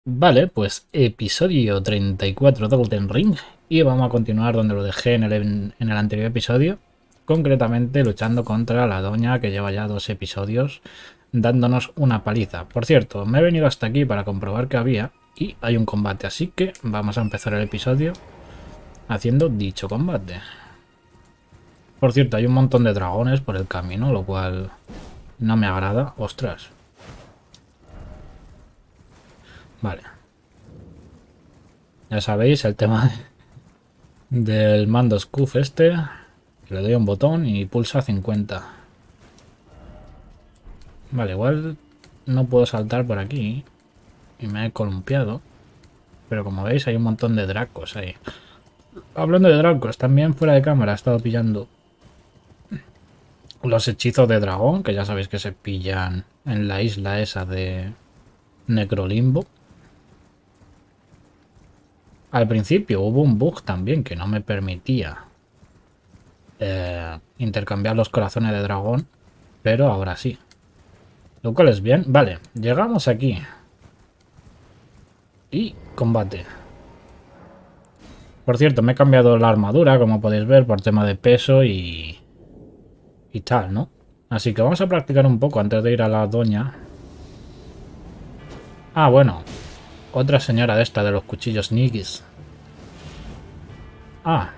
Vale, pues episodio 34 de Elden Ring y vamos a continuar donde lo dejé en el anterior episodio, concretamente luchando contra la doña que lleva ya 2 episodios dándonos una paliza. Por cierto, me he venido hasta aquí para comprobar que había y hay un combate, así que vamos a empezar el episodio haciendo dicho combate. Por cierto, hay un montón de dragones por el camino, lo cual no me agrada. Ostras. Vale. Ya sabéis el tema del mando SCUF este. Le doy un botón y pulsa 50. Vale, igual no puedo saltar por aquí. Y me he columpiado. Pero como veis hay un montón de dracos ahí. Hablando de dracos, también fuera de cámara he estado pillando los hechizos de dragón, que ya sabéis que se pillan en la isla esa de Necrolimbo. Al principio hubo un bug también que no me permitía intercambiar los corazones de dragón, pero ahora sí. Lo cual es bien. Vale, llegamos aquí. Y combate. Por cierto, me he cambiado la armadura, como podéis ver, por tema de peso y tal, ¿no? Así que vamos a practicar un poco antes de ir a la doña. Ah, bueno. Otra señora de esta de los cuchillos Nigis. Ah.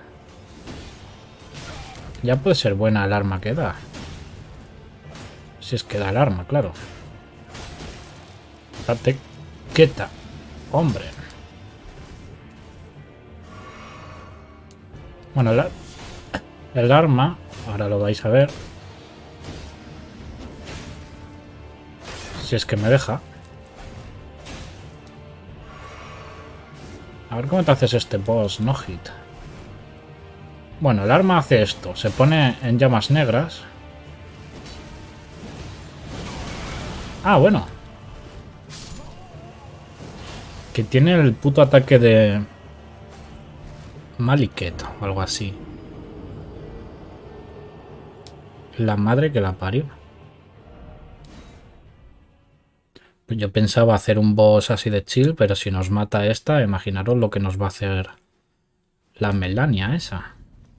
Ya puede ser buena el arma que da. Si es que da el arma, claro. Date quieta, hombre. Bueno, el arma, ahora lo vais a ver. Si es que me deja. A ver cómo te haces este boss no hit. Bueno, el arma hace esto. Se pone en llamas negras. Ah, bueno. Que tiene el puto ataque de Maliket o algo así. La madre que la parió. Pues yo pensaba hacer un boss así de chill, pero si nos mata esta, imaginaros lo que nos va a hacer la Melania esa.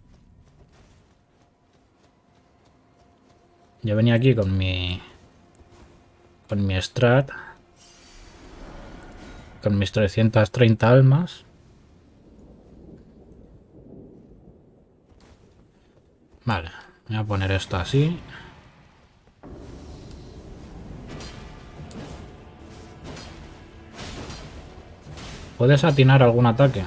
Yo venía aquí con mi strat, con mis 330 almas. Vale, voy a poner esto así. ¿Puedes atinar algún ataque?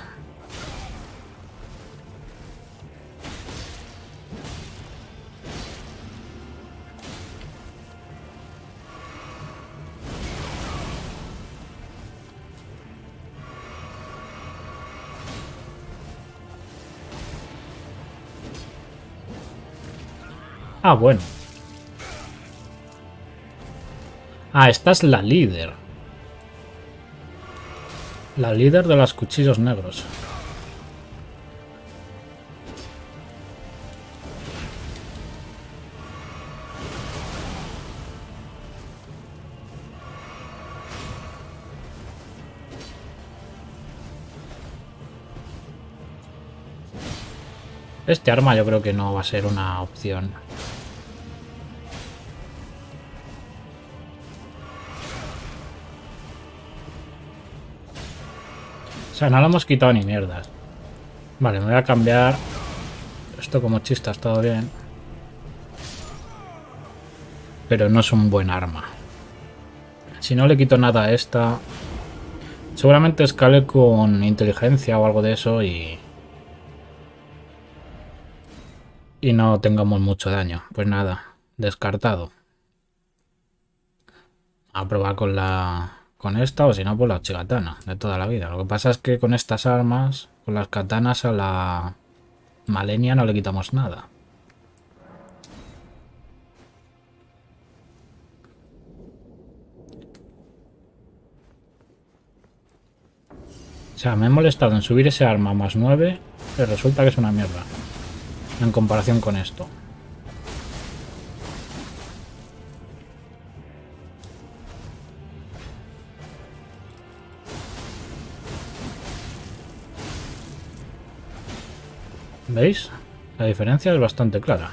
Ah, bueno. Ah, esta es la líder. La líder de los cuchillos negros. Este arma yo creo que no va a ser una opción. O sea, no lo hemos quitado ni mierdas. Vale, me voy a cambiar. Esto como chiste ha estado bien. Pero no es un buen arma. Si no le quito nada a esta, seguramente escale con inteligencia o algo de eso y no tengamos mucho daño. Pues nada, descartado. A probar con esta o si no, pues la chigatana de toda la vida. Lo que pasa es que con estas armas, con las katanas a la Malenia no le quitamos nada. O sea, me he molestado en subir ese arma más 9, pero resulta que es una mierda en comparación con esto. ¿Veis? La diferencia es bastante clara.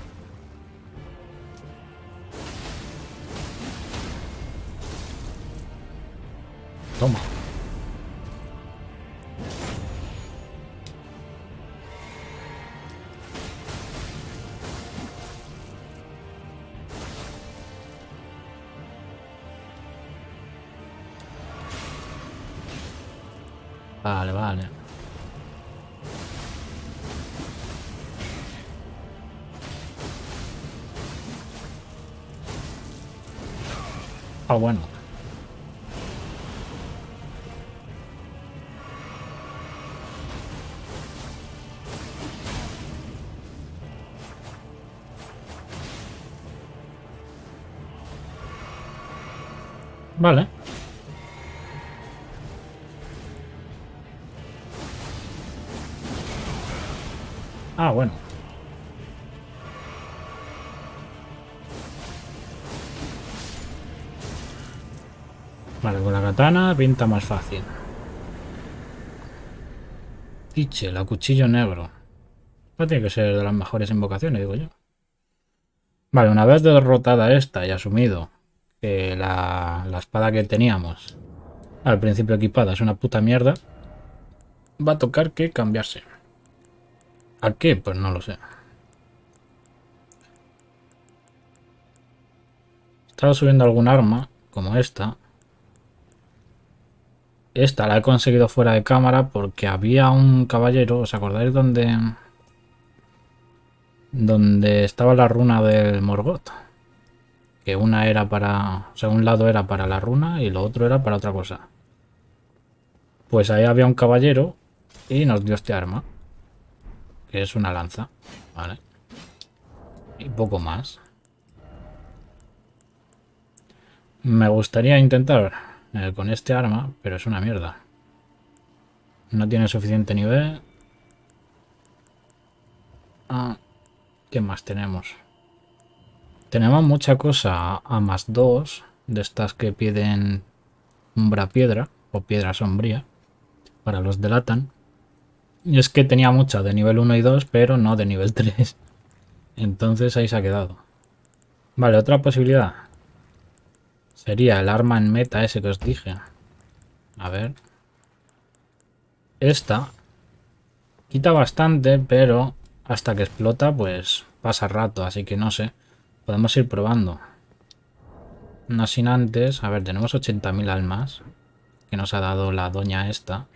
Toma. Vale, vale. Ah, bueno. Vale. Ah, bueno. Vale, con la katana pinta más fácil. Tiche, la cuchillo negro. Esto tiene que ser de las mejores invocaciones, digo yo. Vale, una vez derrotada esta y asumido que la espada que teníamos al principio equipada es una puta mierda, va a tocar que cambiarse. ¿A qué? Pues no lo sé. Estaba subiendo algún arma, como esta. Esta la he conseguido fuera de cámara porque había un caballero, ¿os acordáis donde estaba la runa del Morgoth? Que una era para... O sea, un lado era para la runa y lo otro era para otra cosa. Pues ahí había un caballero y nos dio este arma, que es una lanza, ¿vale? Y poco más. Me gustaría intentar con este arma, pero es una mierda. No tiene suficiente nivel. Ah, ¿qué más tenemos? Tenemos mucha cosa a +2 de estas que piden umbra piedra o piedra sombría para los delatan. Y es que tenía mucha de nivel 1 y 2, pero no de nivel 3. Entonces ahí se ha quedado. Vale, otra posibilidad sería el arma en meta ese que os dije. A ver. Esta quita bastante, pero hasta que explota pues pasa rato, así que no sé. Podemos ir probando. No sin antes... A ver, tenemos 80.000 almas que nos ha dado la doña esta.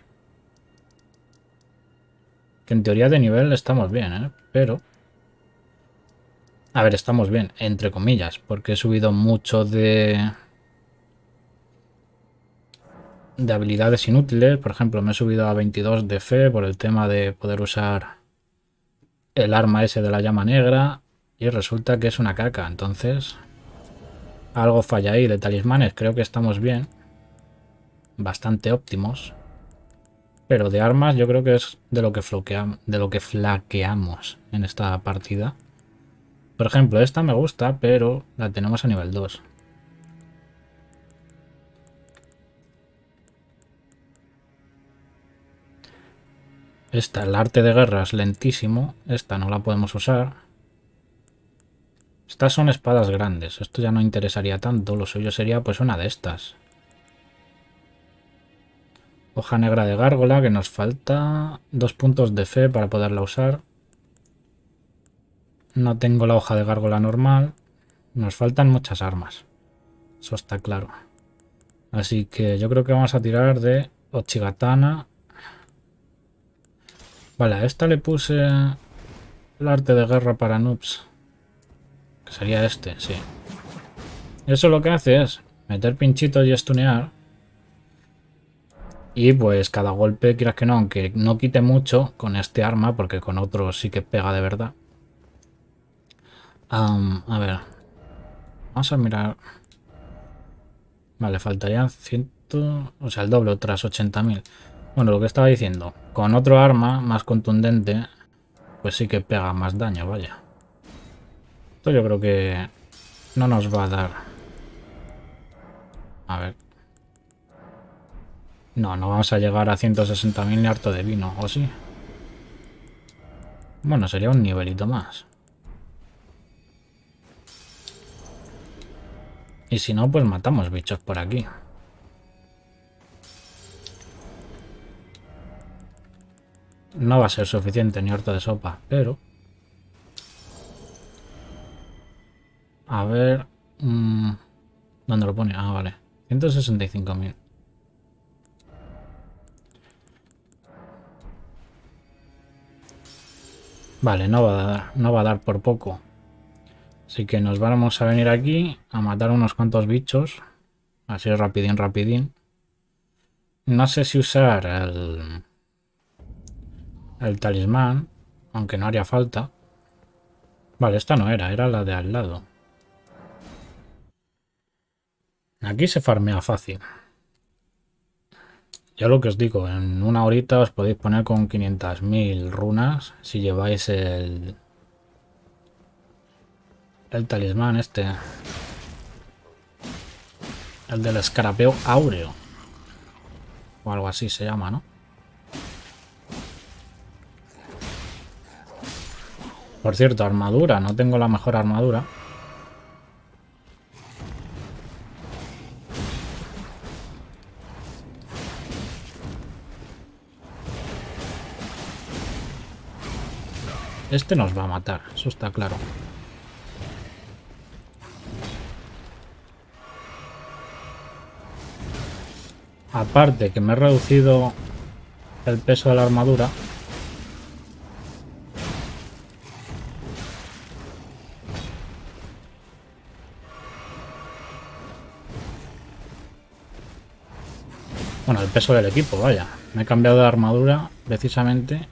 Que en teoría de nivel estamos bien, ¿eh? Pero... A ver, estamos bien, entre comillas, porque he subido mucho de habilidades inútiles. Por ejemplo, me he subido a 22 de fe por el tema de poder usar el arma ese de la llama negra. Y resulta que es una caca, entonces... Algo falla ahí de talismanes, creo que estamos bien. Bastante óptimos. Pero de armas yo creo que es de lo que flaqueamos en esta partida. Por ejemplo, esta me gusta, pero la tenemos a nivel 2. Esta, el arte de guerra es lentísimo. Esta no la podemos usar. Estas son espadas grandes. Esto ya no interesaría tanto. Lo suyo sería pues una de estas. Hoja negra de gárgola, que nos falta 2 puntos de fe para poderla usar. No tengo la hoja de gárgola normal. Nos faltan muchas armas. Eso está claro. Así que yo creo que vamos a tirar de Ochigatana. Vale, a esta le puse el arte de guerra para noobs. Que sería este, sí. Eso lo que hace es meter pinchitos y stunear. Y pues cada golpe, quieras que no, aunque no quite mucho con este arma, porque con otro sí que pega de verdad. A ver. Vamos a mirar. Vale, faltarían 100... O sea, el doble, otras 80.000. Bueno, lo que estaba diciendo. Con otro arma más contundente, pues sí que pega más daño, vaya. Esto yo creo que no nos va a dar. A ver. No, no vamos a llegar a 160.000 ni harto de vino, ¿o sí? Bueno, sería un nivelito más. Y si no, pues matamos bichos por aquí. No va a ser suficiente ni orto de sopa, pero... A ver... ¿dónde lo pone? Ah, vale. 165.000. Vale, no va a dar por poco. Así que nos vamos a venir aquí a matar unos cuantos bichos. Así rapidín, rapidín. No sé si usar el talismán, aunque no haría falta. Vale, esta no era, era la de al lado. Aquí se farmea fácil. Ya lo que os digo, en una horita os podéis poner con 500.000 runas si lleváis el talismán este. El del escarapeo áureo. O algo así se llama, ¿no? Por cierto, armadura. No tengo la mejor armadura. Este nos va a matar, eso está claro. Aparte que me he reducido el peso de la armadura. Bueno, el peso del equipo, vaya. Me he cambiado de armadura precisamente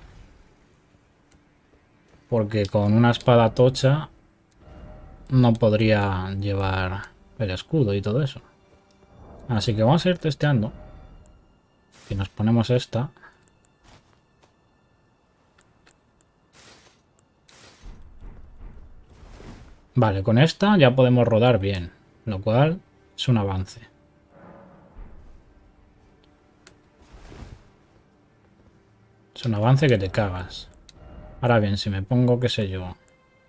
porque con una espada tocha no podría llevar el escudo y todo eso. Así que vamos a ir testeando. Si nos ponemos esta. Vale, con esta ya podemos rodar bien, lo cual es un avance. Es un avance que te cagas. Ahora bien, si me pongo, qué sé yo,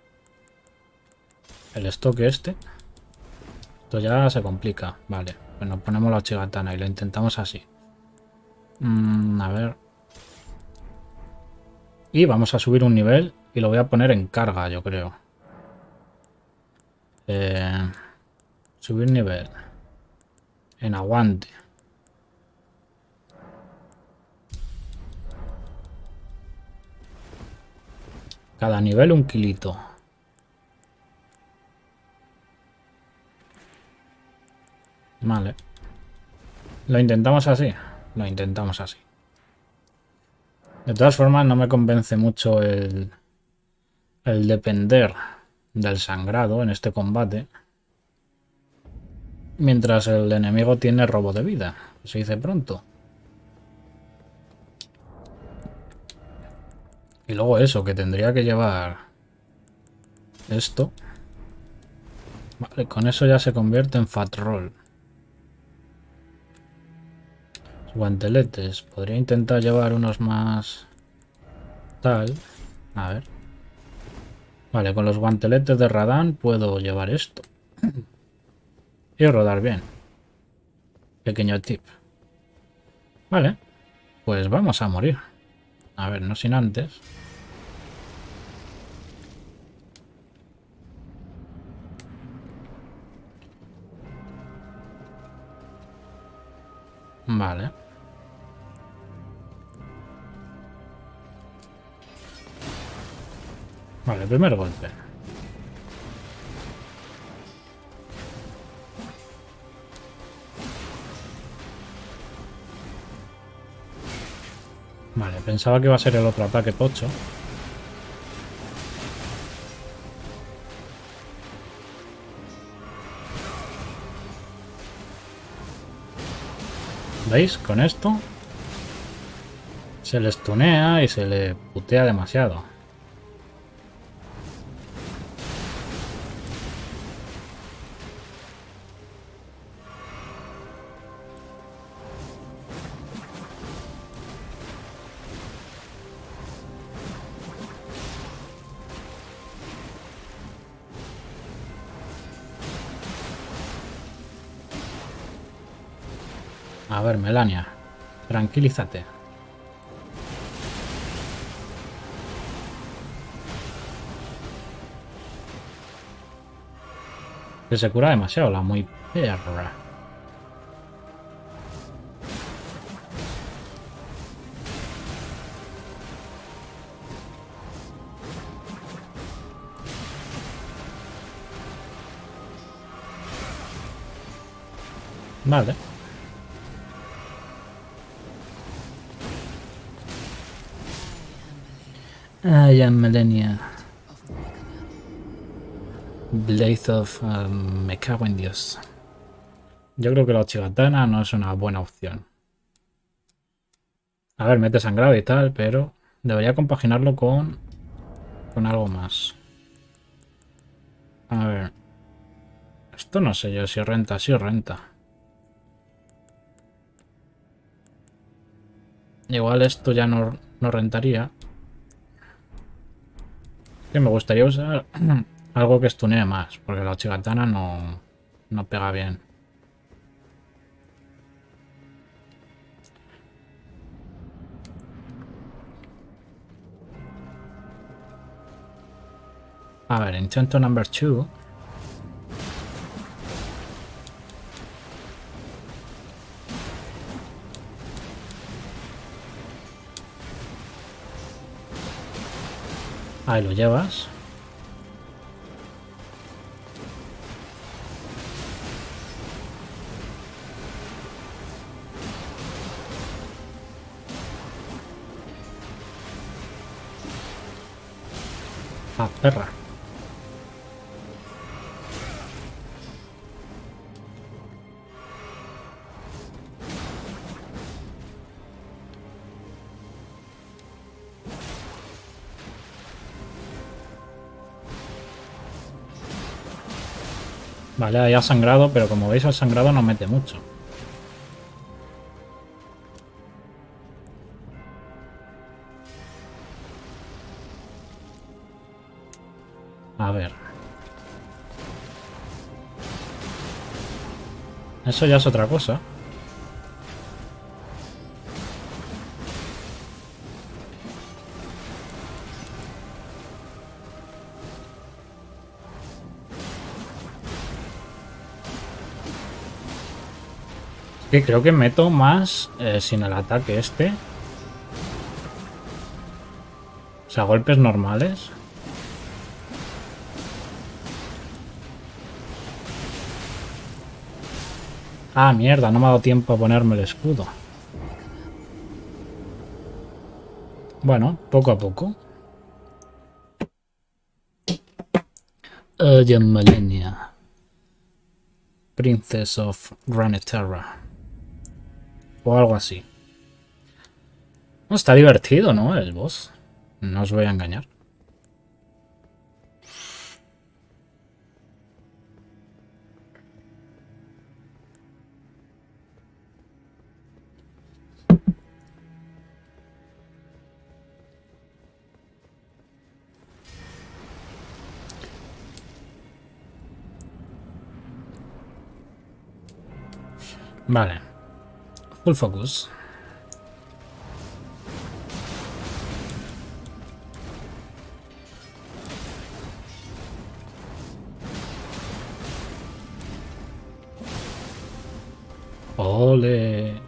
el estoque este, esto ya se complica. Vale, pues nos ponemos la chigatana y lo intentamos así. A ver. Y vamos a subir un nivel y lo voy a poner en carga, yo creo. Subir nivel. En aguante. Cada nivel un kilito. Vale. Lo intentamos así. Lo intentamos así. De todas formas, no me convence mucho el depender del sangrado en este combate. Mientras el enemigo tiene robo de vida. Se dice pronto. Y luego eso, que tendría que llevar esto. Vale, con eso ya se convierte en fat roll. Guanteletes. Podría intentar llevar unos más... tal. A ver. Vale, con los guanteletes de Radahn puedo llevar esto. Y rodar bien. Pequeño tip. Vale. Pues vamos a morir. A ver, no sin antes. Vale. Vale, primer golpe. Vale, pensaba que iba a ser el otro ataque tocho. ¿Veis? Con esto se le stunea y se le putea demasiado. A ver, Melania, tranquilízate. Que se cura demasiado, la muy perra. Vale. I am Melania. Blade of... me cago en Dios. Yo creo que la Ochigatana no es una buena opción. A ver, mete sangrado y tal, pero debería compaginarlo con algo más. A ver. Esto no sé yo si renta, sí renta. Igual esto ya no rentaría. Que me gustaría usar algo que stunee más, porque la Ochigatana no pega bien. A ver, Enchanto number 2. Ahí lo llevas. Ah, perra. Vale, ahí ha sangrado, pero como veis el sangrado no mete mucho. A ver. Eso ya es otra cosa. Que creo que meto más sin el ataque este. O sea, golpes normales. Ah, mierda, no me ha dado tiempo a ponerme el escudo. Bueno, poco a poco. Malenia. Princess of Runeterra. O algo así. No, está divertido, ¿no? El boss. No os voy a engañar. Vale. Full focus. Ole.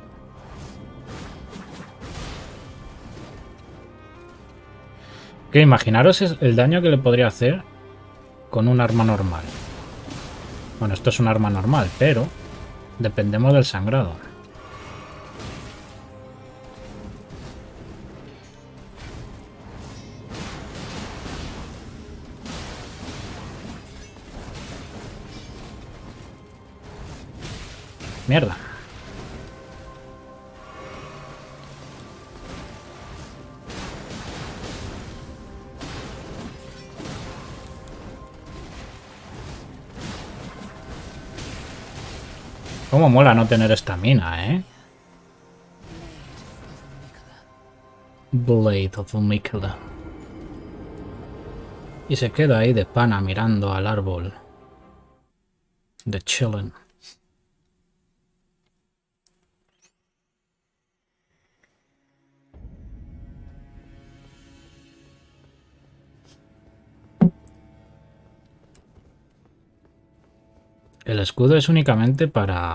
Que imaginaros el daño que le podría hacer con un arma normal. Bueno, esto es un arma normal, pero dependemos del sangrado. Mierda. Cómo mola no tener estamina, ¿eh? Blade of Mikela. Y se queda ahí de pana mirando al árbol. De chillen. El escudo es únicamente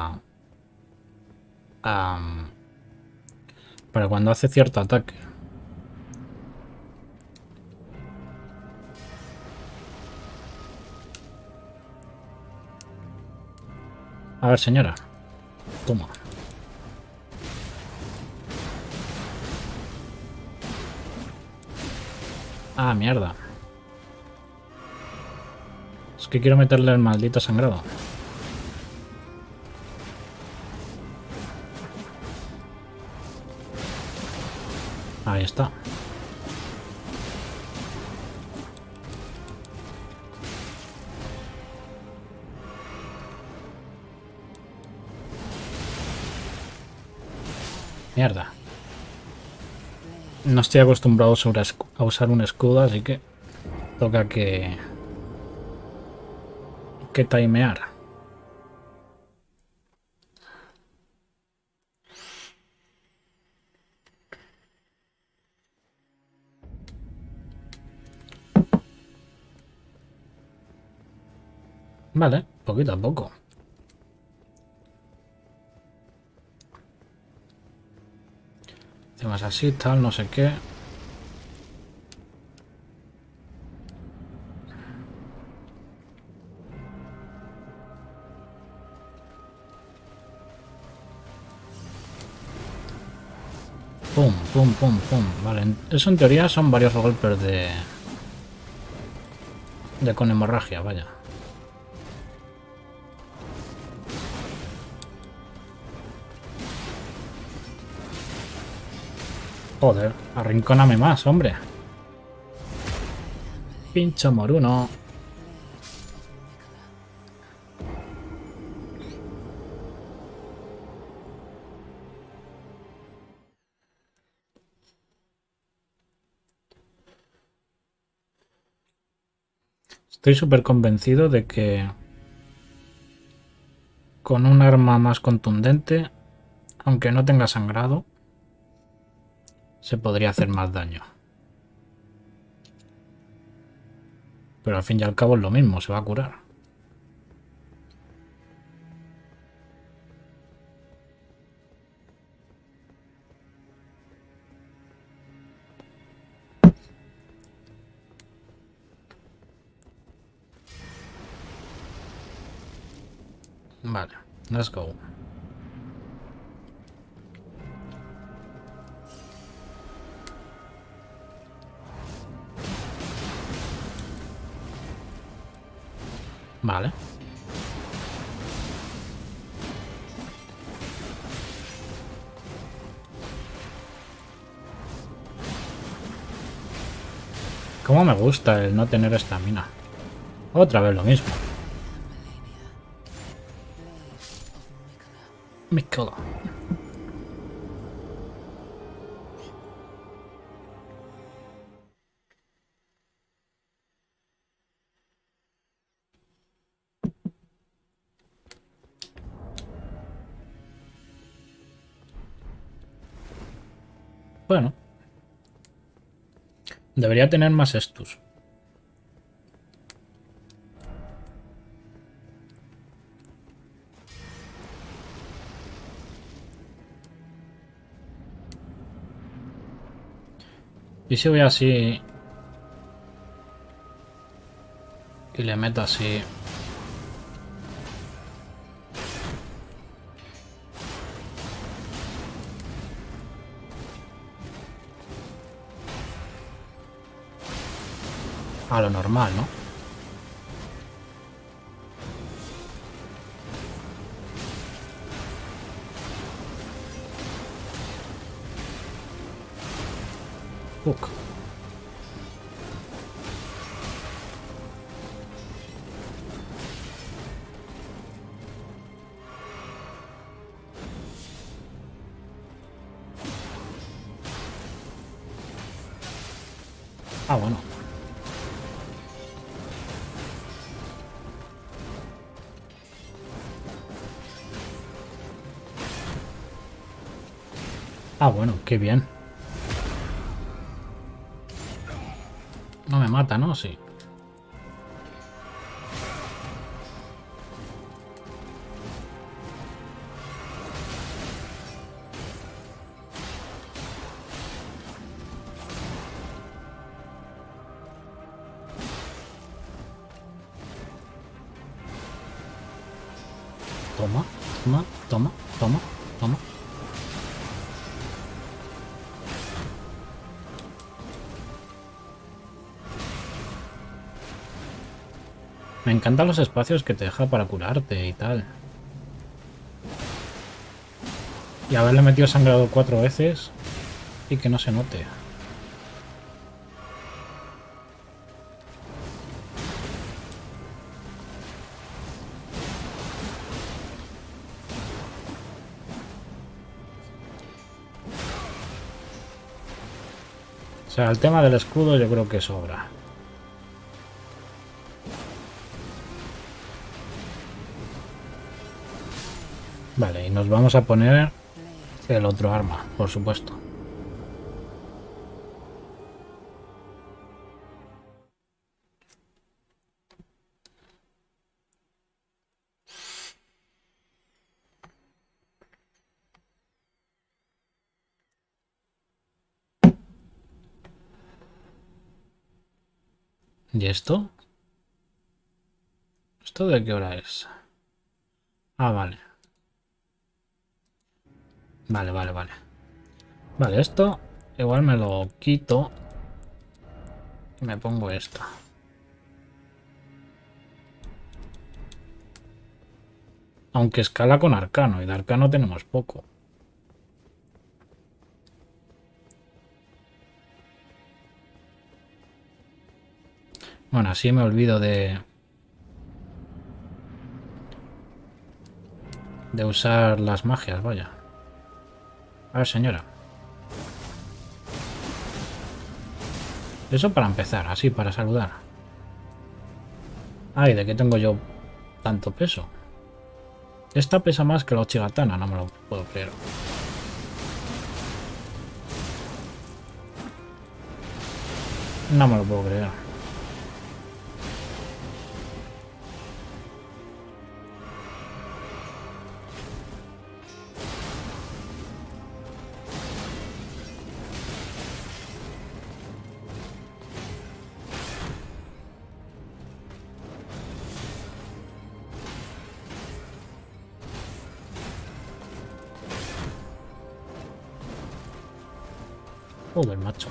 para cuando hace cierto ataque. A ver, señora. Toma. Ah, mierda. Es que quiero meterle el maldito sangrado. Ahí está. Mierda. No estoy acostumbrado a usar un escudo, así que toca que timear. Vale, poquito a poco. Hacemos así, tal, no sé qué. Pum, pum, pum, pum. Vale, eso en teoría son varios golpes de con hemorragia, vaya. Joder, arrincóname más, hombre. Pincho moruno. Estoy súper convencido de que con un arma más contundente, aunque no tenga sangrado, se podría hacer más daño. Pero al fin y al cabo es lo mismo, se va a curar. Vale, let's go. Vale. Cómo me gusta el no tener estamina. Otra vez lo mismo. Miquela. Bueno. Debería tener más estus. Y si voy así y le meto así. A lo normal, ¿no? Fuck. Ah, bueno. Ah, bueno, qué bien. No me mata, ¿no? Sí. Toma, toma, toma, toma, toma. Me encantan los espacios que te deja para curarte y tal. Y haberle metido sangrado 4 veces y que no se note. O sea, el tema del escudo yo creo que sobra. Vale, y nos vamos a poner el otro arma, por supuesto. ¿Y esto? ¿Esto de qué hora es? Ah, vale. Vale, vale, vale. Vale, esto igual me lo quito y me pongo esta. Aunque escala con arcano y de arcano tenemos poco. Bueno, así me olvido de usar las magias, vaya. A ver, señora. Eso para empezar, así, para saludar. Ay, ¿de qué tengo yo tanto peso? Esta pesa más que la Ochigatana, no me lo puedo creer. No me lo puedo creer. Joder, macho.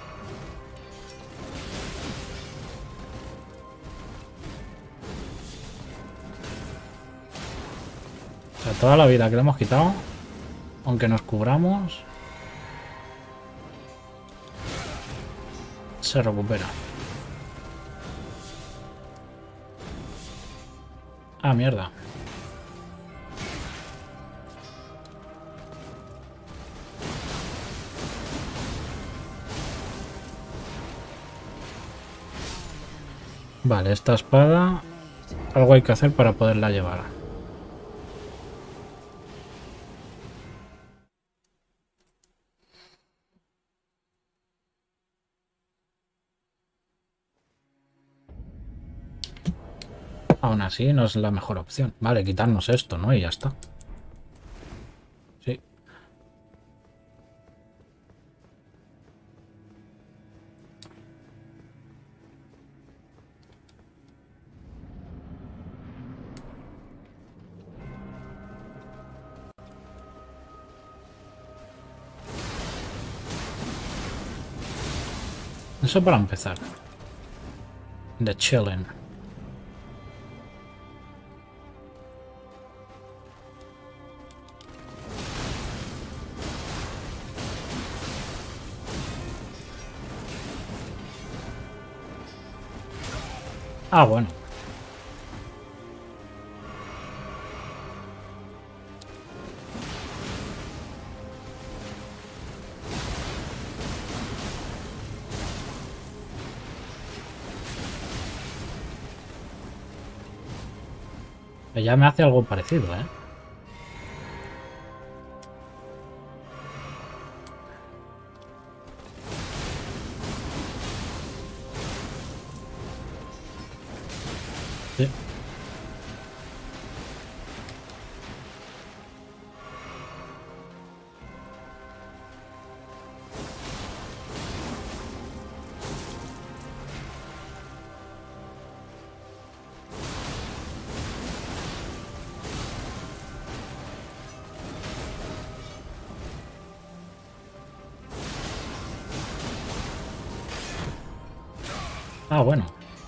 O sea, toda la vida que le hemos quitado, aunque nos cubramos, se recupera. Ah, mierda. Vale, esta espada, algo hay que hacer para poderla llevar. Aún así no es la mejor opción. Vale, quitarnos esto, ¿no? Y ya está. Sí. Eso para empezar. The chilling. Ah, bueno. Ya me hace algo parecido, ¿eh? Sí. Ah, bueno.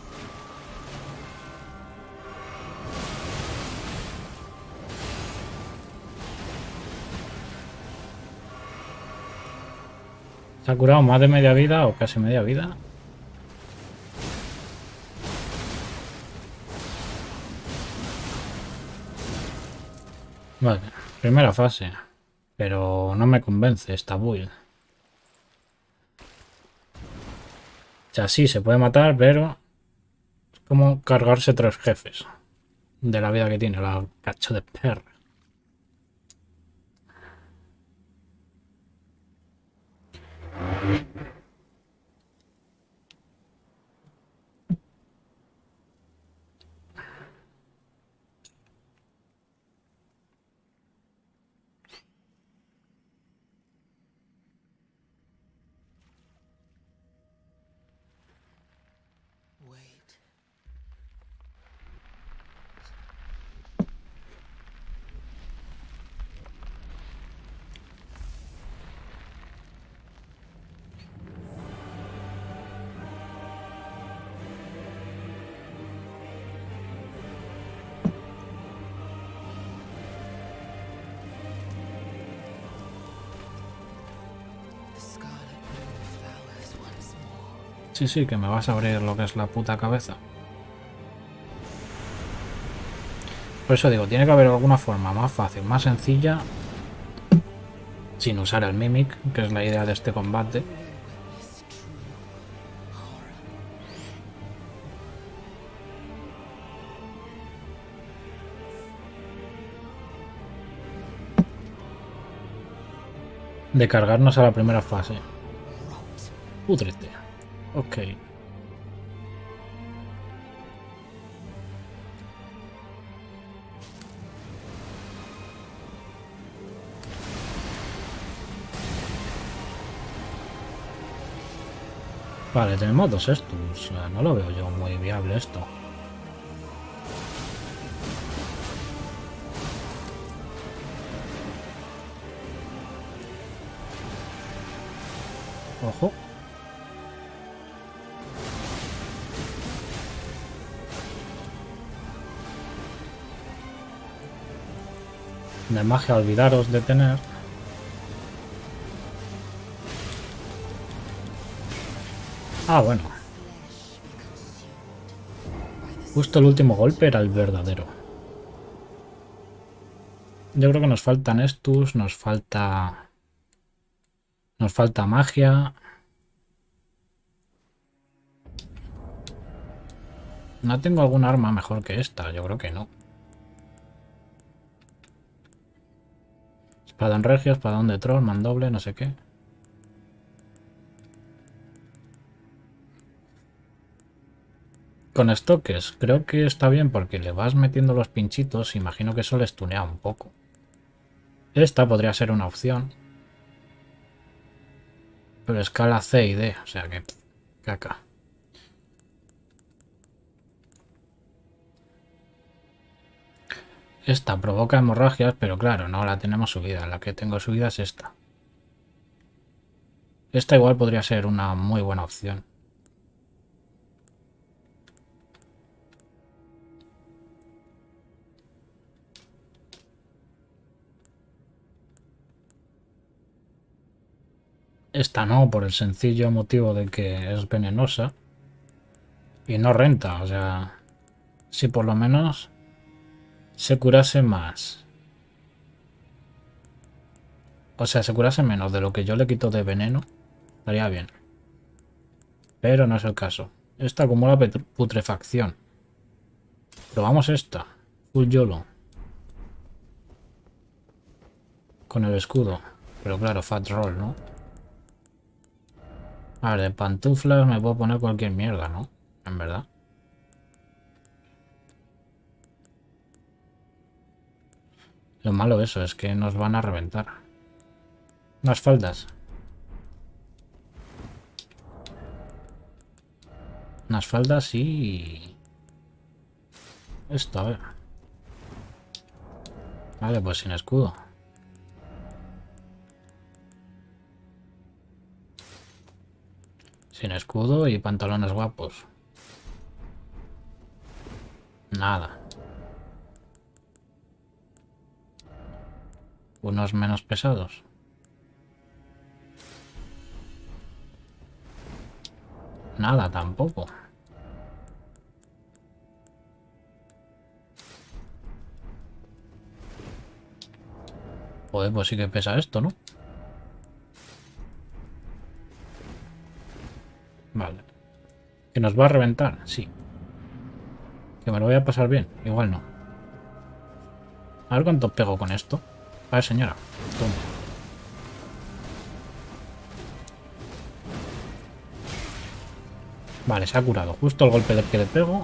Se ha curado más de media vida o casi media vida. Vale, primera fase. Pero no me convence esta build. O sea, sí, se puede matar, pero es como cargarse 3 jefes de la vida que tiene la cacho de perra. Sí, sí, que me vas a abrir lo que es la puta cabeza. Por eso digo, tiene que haber alguna forma más fácil, más sencilla, sin usar el Mimic, que es la idea de este combate. De cargarnos a la primera fase. Púdrete. Ok. Vale, tenemos 2 estos. No lo veo yo muy viable esto. Ojo. De magia olvidaros de tener. Ah, bueno. Justo el último golpe era el verdadero. Yo creo que nos faltan estos, nos falta magia. No tengo algún arma mejor que esta, yo creo que no. Espadón regio, espadón de troll, mandoble, no sé qué. Con estoques, creo que está bien porque le vas metiendo los pinchitos, imagino que eso le estunea un poco. Esta podría ser una opción. Pero escala C y D, o sea que... caca. Esta provoca hemorragias, pero claro, no la tenemos subida. La que tengo subida es esta. Esta igual podría ser una muy buena opción. Esta no, por el sencillo motivo de que es venenosa. Y no renta, o sea... Si por lo menos se curase más. O sea, se curase menos de lo que yo le quito de veneno, estaría bien. Pero no es el caso. Esta acumula putrefacción. Probamos esta. Full YOLO. Con el escudo. Pero claro, Fat Roll, ¿no? A ver, de pantuflas me puedo poner cualquier mierda, ¿no? En verdad. Lo malo eso es que nos van a reventar. Unas faldas. Unas faldas y... Esto, a ver. Vale, pues sin escudo. Sin escudo y pantalones guapos. Nada. Unos menos pesados. Nada tampoco. Joder, pues sí que pesa esto, ¿no? Vale. ¿Que nos va a reventar? Sí. ¿Que me lo voy a pasar bien? Igual no. A ver cuánto pego con esto. A ver, señora. Toma. Vale, se ha curado. Justo el golpe que le pego.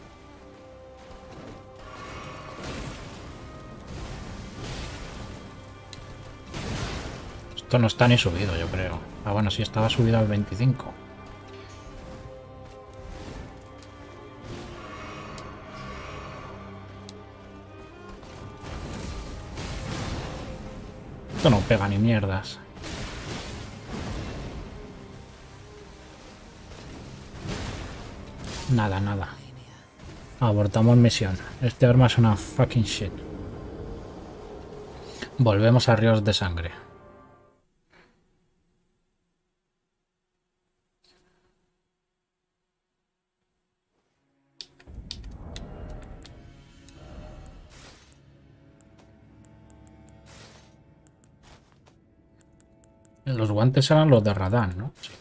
Esto no está ni subido, yo creo. Ah, bueno, sí estaba subido al 25. Esto no pega ni mierdas. Nada, nada. Abortamos misión. Este arma es una fucking shit. Volvemos a ríos de sangre. Los guantes eran los de Radán, ¿no? Sí.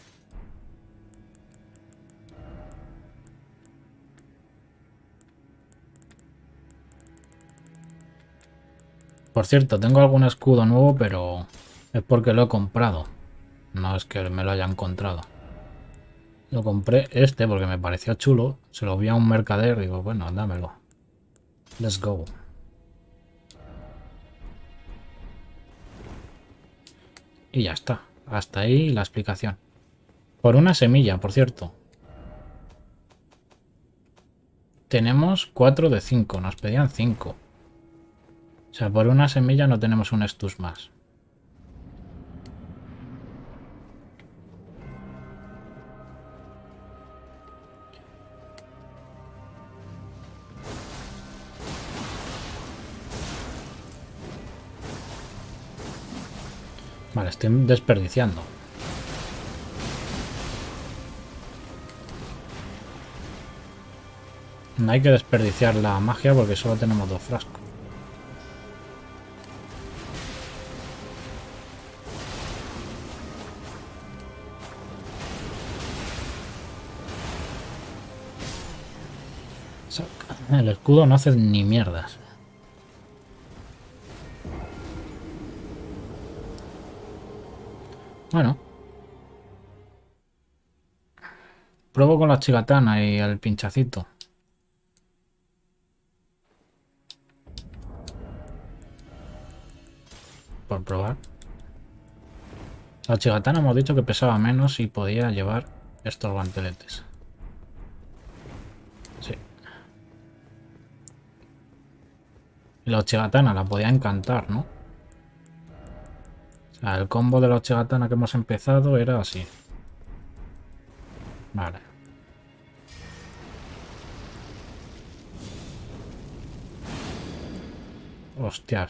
Por cierto, tengo algún escudo nuevo, pero es porque lo he comprado. No es que me lo haya encontrado. Lo compré este porque me pareció chulo. Se lo vi a un mercader y digo, bueno, dámelo. Let's go. Y ya está. Hasta ahí la explicación. Por una semilla, por cierto. Tenemos 4 de 5. Nos pedían 5. O sea, por una semilla no tenemos un Estus más. Vale, estoy desperdiciando. No hay que desperdiciar la magia porque solo tenemos 2 frascos. El escudo no hace ni mierdas. Bueno. Pruebo con la chigatana y el pinchacito. Por probar. La chigatana hemos dicho que pesaba menos y podía llevar estos guanteletes. Sí. Y la chigatana la podía encantar, ¿no? O sea, el combo de la chigatana que hemos empezado era así. Vale. Hostias.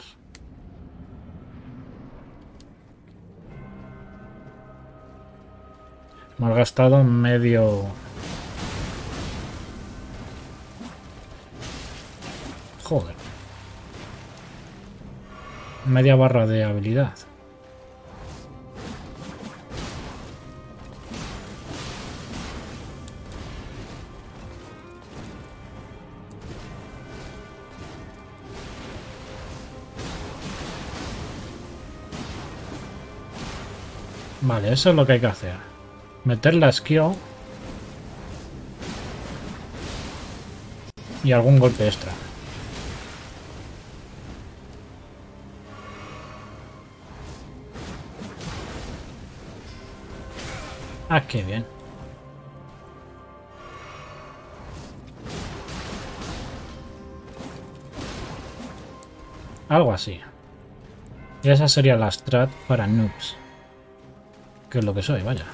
Hemos gastado medio... Joder. Media barra de habilidad. Vale, eso es lo que hay que hacer. Meter la skill y algún golpe extra. Ah, qué bien. Algo así. Y esa sería la strat para noobs. Que es lo que soy, vaya.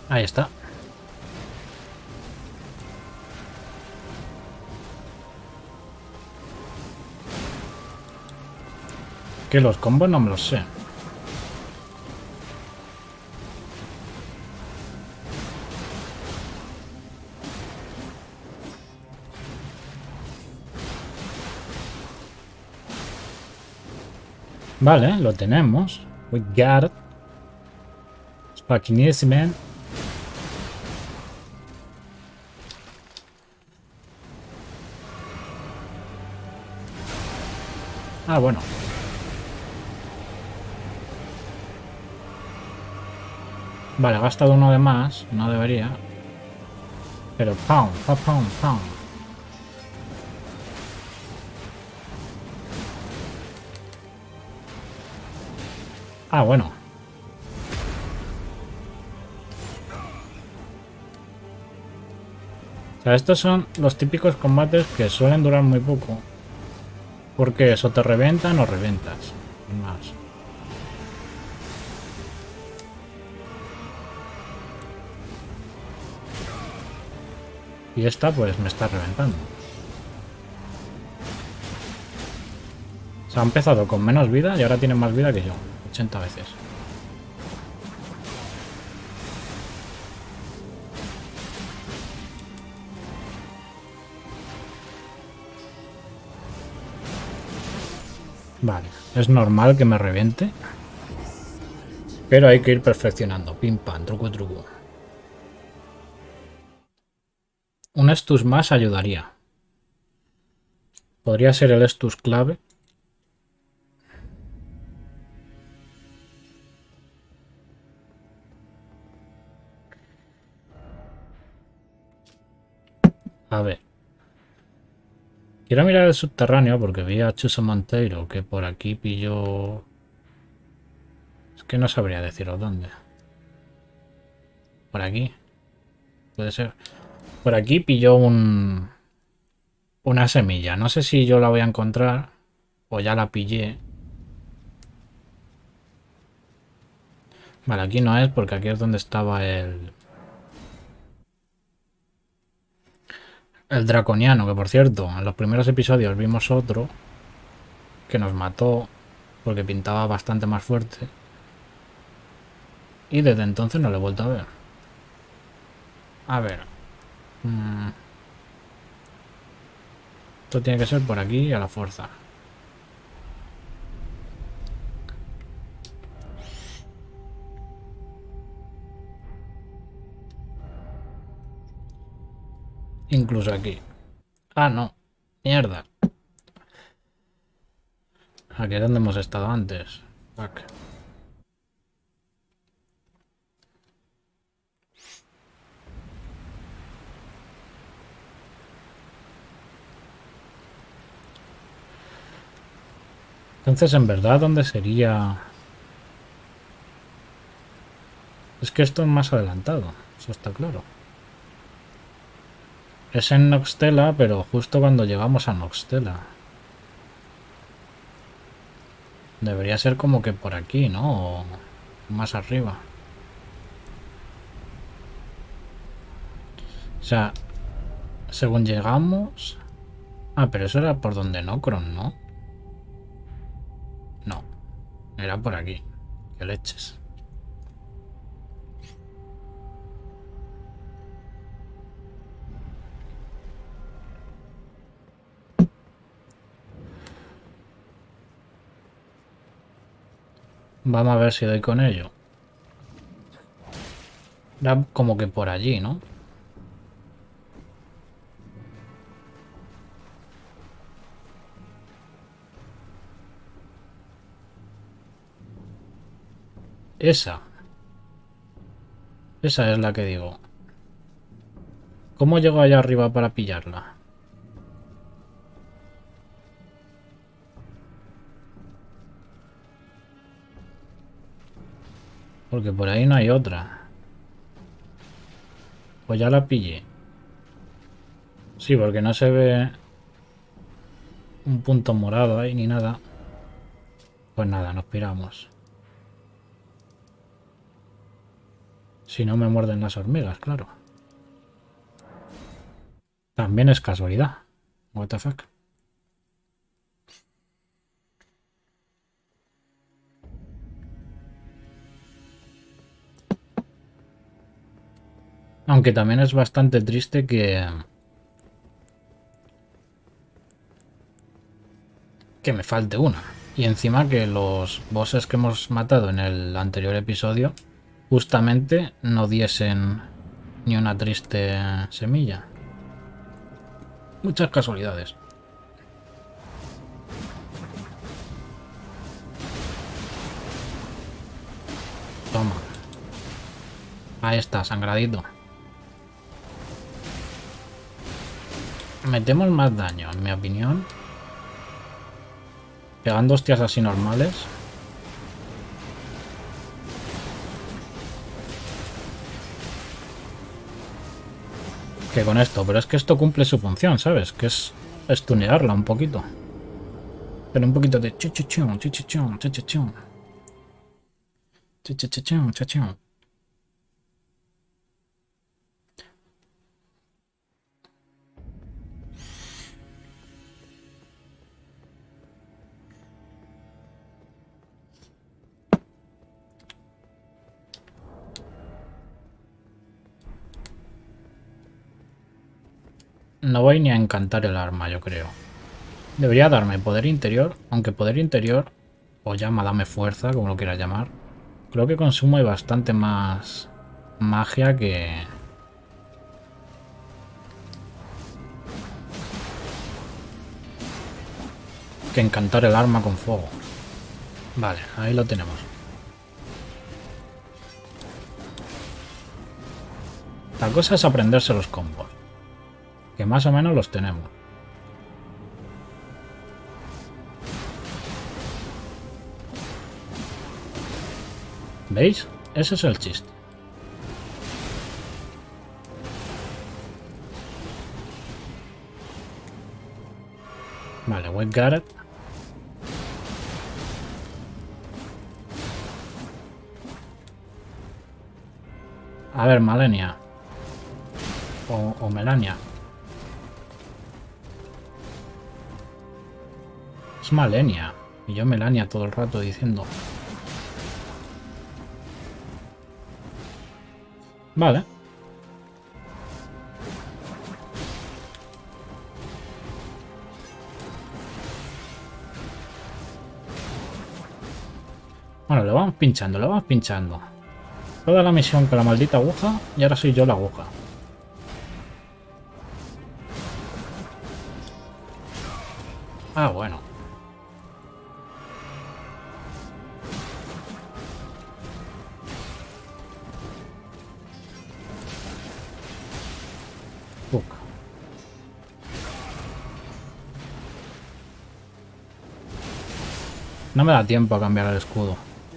Ahí está. Que los combos no me los sé. Vale, lo tenemos. We got it. It's fucking easy, man. Ah, bueno. Vale, he gastado uno de más. No debería. Pero pound, pound, pound. Ah, bueno. O sea, estos son los típicos combates que suelen durar muy poco. Porque eso te reventan o reventas. Más. Y esta pues me está reventando. O sea, ha empezado con menos vida y ahora tiene más vida que yo. 80 veces. Vale, es normal que me reviente. Pero hay que ir perfeccionando. Pim pam, truco truco. Un Estus más ayudaría. Podría ser el Estus clave. A ver. Quiero mirar el subterráneo porque vi a Chuso Monteiro que por aquí pilló... Es que no sabría deciros dónde. Por aquí. Puede ser. Por aquí pilló una semilla. No sé si yo la voy a encontrar o ya la pillé. Vale, aquí no es porque aquí es donde estaba el draconiano, que por cierto, en los primeros episodios vimos otro que nos mató porque pintaba bastante más fuerte. Y desde entonces no lo he vuelto a ver. A ver. Esto tiene que ser por aquí a la fuerza. Incluso aquí. Ah, no. Mierda. Aquí es donde hemos estado antes. Fuck. Entonces, en verdad, ¿dónde sería? Es que esto es más adelantado. Eso está claro. Es en Noxtella, pero justo cuando llegamos a Noxtella. Debería ser como que por aquí, ¿no? O más arriba. O sea, según llegamos... Ah, pero eso era por donde Nocron, ¿no? No. Era por aquí. Qué leches. Vamos a ver si doy con ello. Era como que por allí, ¿no? Esa. Esa es la que digo. ¿Cómo llego allá arriba para pillarla? Porque por ahí no hay otra. Pues ya la pillé. Sí, porque no se ve un punto morado ahí ni nada. Pues nada, nos piramos. Si no me muerden las hormigas, claro. También es casualidad. What the fuck. Aunque también es bastante triste que me falte una. Y encima que los bosses que hemos matado en el anterior episodio justamente no diesen ni una triste semilla. Muchas casualidades. Toma. Ahí está, sangradito. Metemos más daño, en mi opinión. Pegando hostias así normales. Que con esto, pero es que esto cumple su función, ¿sabes? Que es stunearla un poquito. Pero un poquito de chichichón, chichichón, chichichón. Chichichón, chichichón. No voy ni a encantar el arma, yo creo. Debería darme poder interior, aunque poder interior, o llama, dame fuerza, como lo quieras llamar. Creo que consume bastante más magia que encantar el arma con fuego. Vale, ahí lo tenemos. La cosa es aprenderse los combos, que más o menos los tenemos. ¿Veis? Ese es el chiste. Vale, Wet Garret. A ver, Malenia. O Melania. Es Malenia. Y yo Melania todo el rato diciendo. Vale. Bueno, lo vamos pinchando, lo vamos pinchando. Toda la misión con la maldita aguja y ahora soy yo la aguja. Ah, bueno. Fuck. No me da tiempo a cambiar el escudo.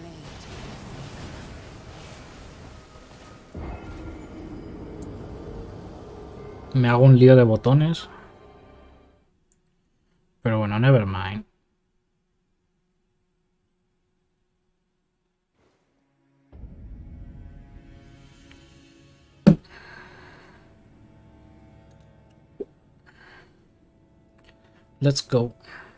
Me hago un lío de botones. Pero bueno, never mind. Let's go.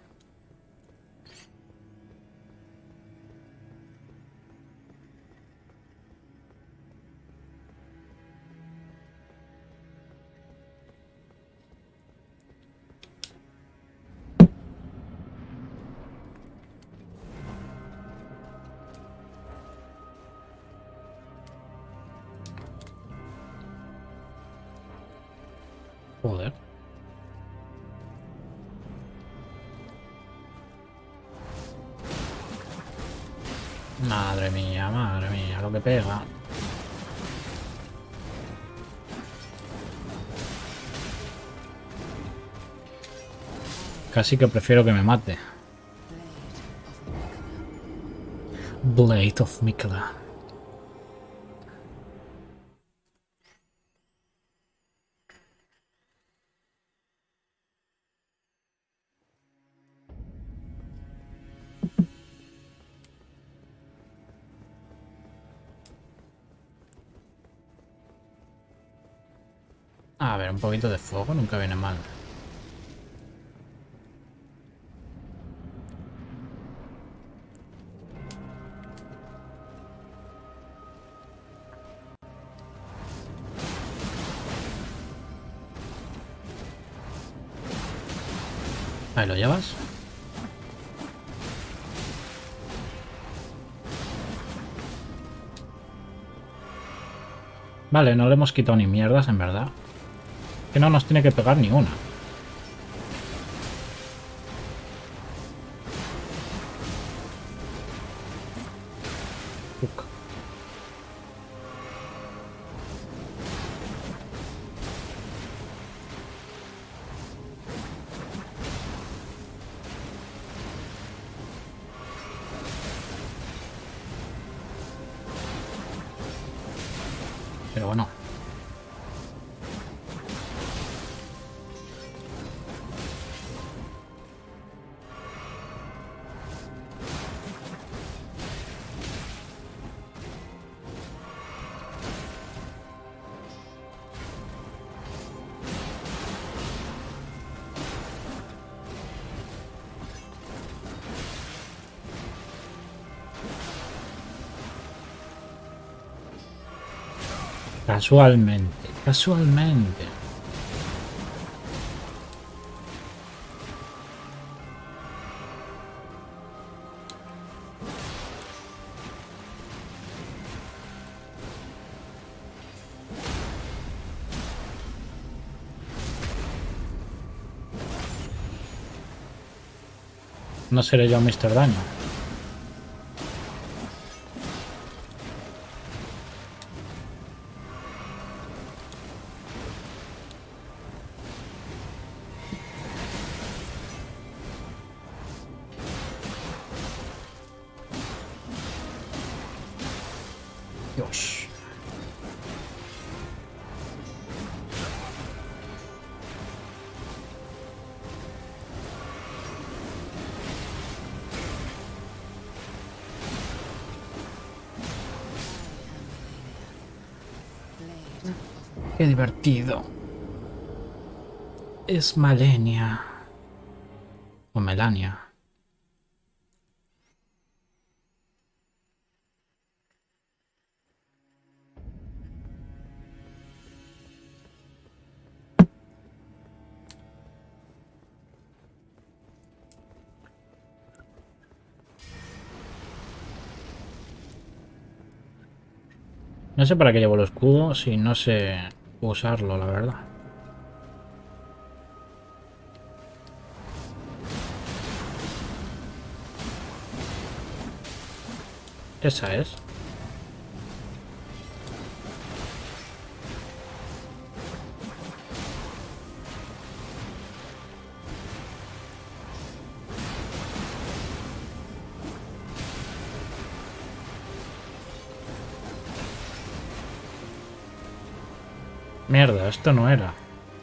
Joder. Madre mía, lo que pega. Casi que prefiero que me mate. Blade of Mikela. A ver, un poquito de fuego nunca viene mal. Ahí lo llevas. Vale, no le hemos quitado ni mierdas, en verdad. Que no nos tiene que pegar ni una. Uk. Pero bueno. Casualmente. Casualmente. No seré yo Mr. Daño. Dios. Qué divertido. Es Malenia. O Melania. No sé para qué llevo el escudo si no sé usarlo, la verdad. Esa es. Mierda, esto no era.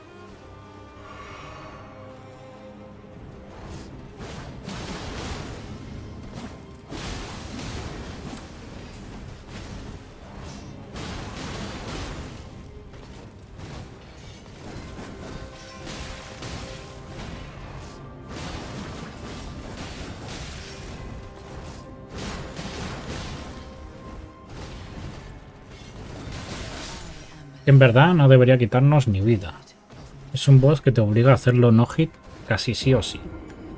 En verdad no debería quitarnos ni vida. Es un boss que te obliga a hacerlo no hit casi sí o sí.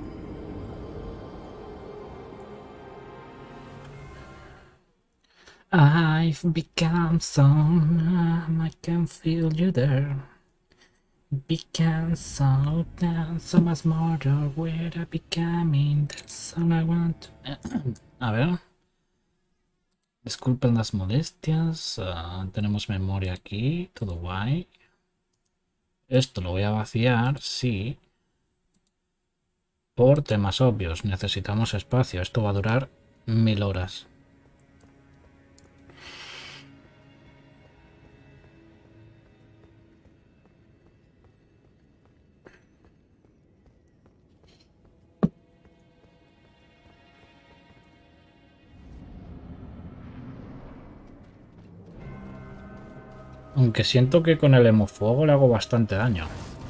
I've become so numb, I can feel you there. Become so down, so much more where I becoming. That's all I want to... A ver. Disculpen las molestias. Tenemos memoria aquí. Todo guay. Esto lo voy a vaciar, sí. Por temas obvios. Necesitamos espacio. Esto va a durar 1000 horas. Aunque siento que con el hemofuego le hago bastante daño.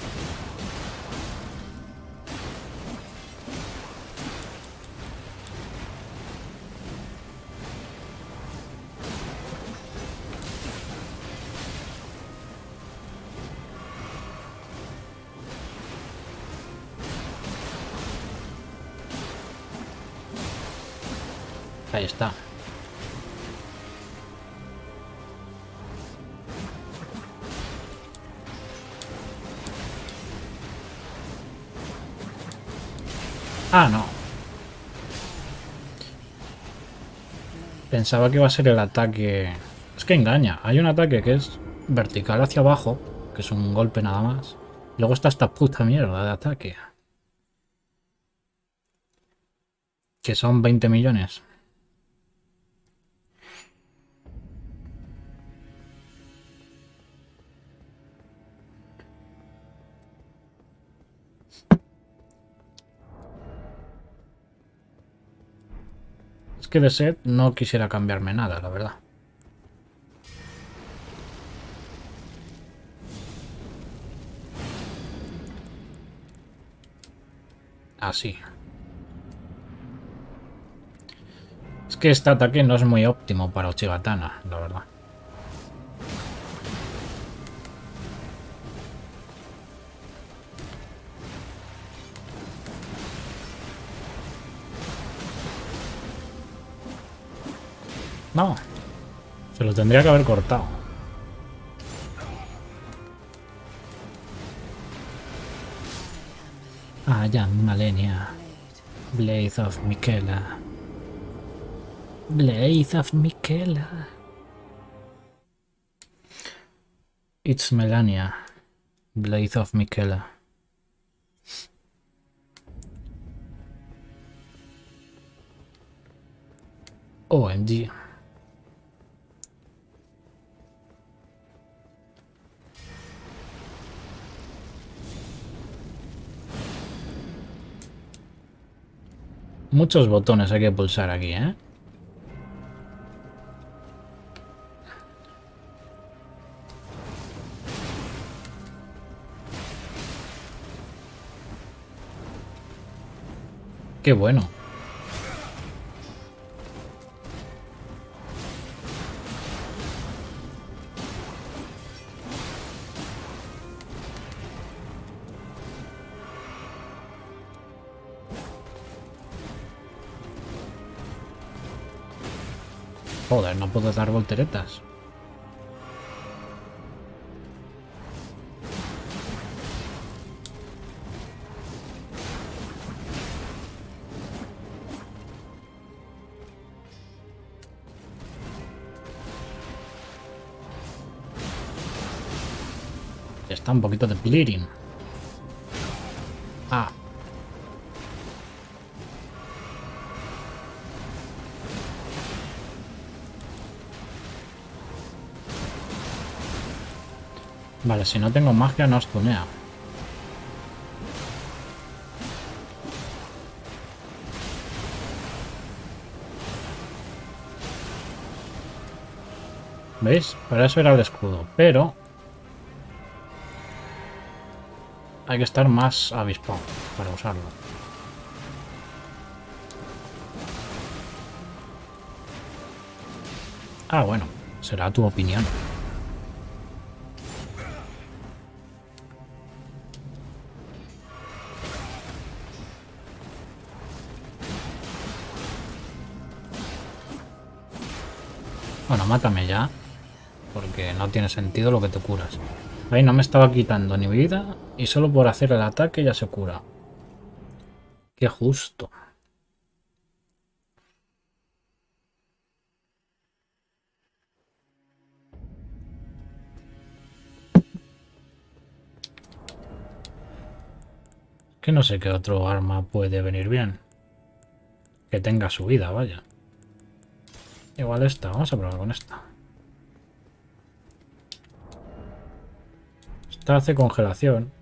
Ahí está. Ah, no. Pensaba que iba a ser el ataque... Es que engaña. Hay un ataque que es vertical hacia abajo, que es un golpe nada más. Luego está esta puta mierda de ataque, que son 20 millones. Es que de set no quisiera cambiarme nada, la verdad. Así. Es que este ataque no es muy óptimo para Uchigatana, la verdad. No, se lo tendría que haber cortado. Ah, ya, Malenia. Blade of Miquela. Blade of Miquela. It's Melania. Blade of Miquela. OMG. Muchos botones hay que pulsar aquí, ¿eh? Qué bueno. Joder, no puedo dar volteretas. Está un poquito de bleeding. Ah. Vale, si no tengo magia no stunea. ¿Veis? Para eso era el escudo, pero... hay que estar más avispado para usarlo. Ah, bueno, será tu opinión. Bueno, mátame ya, porque no tiene sentido lo que te curas. Ahí no me estaba quitando ni vida y solo por hacer el ataque ya se cura. Qué justo. Que no sé qué otro arma puede venir bien. Que tenga su vida, vaya. Igual esta, vamos a probar con esta. Esta hace congelación.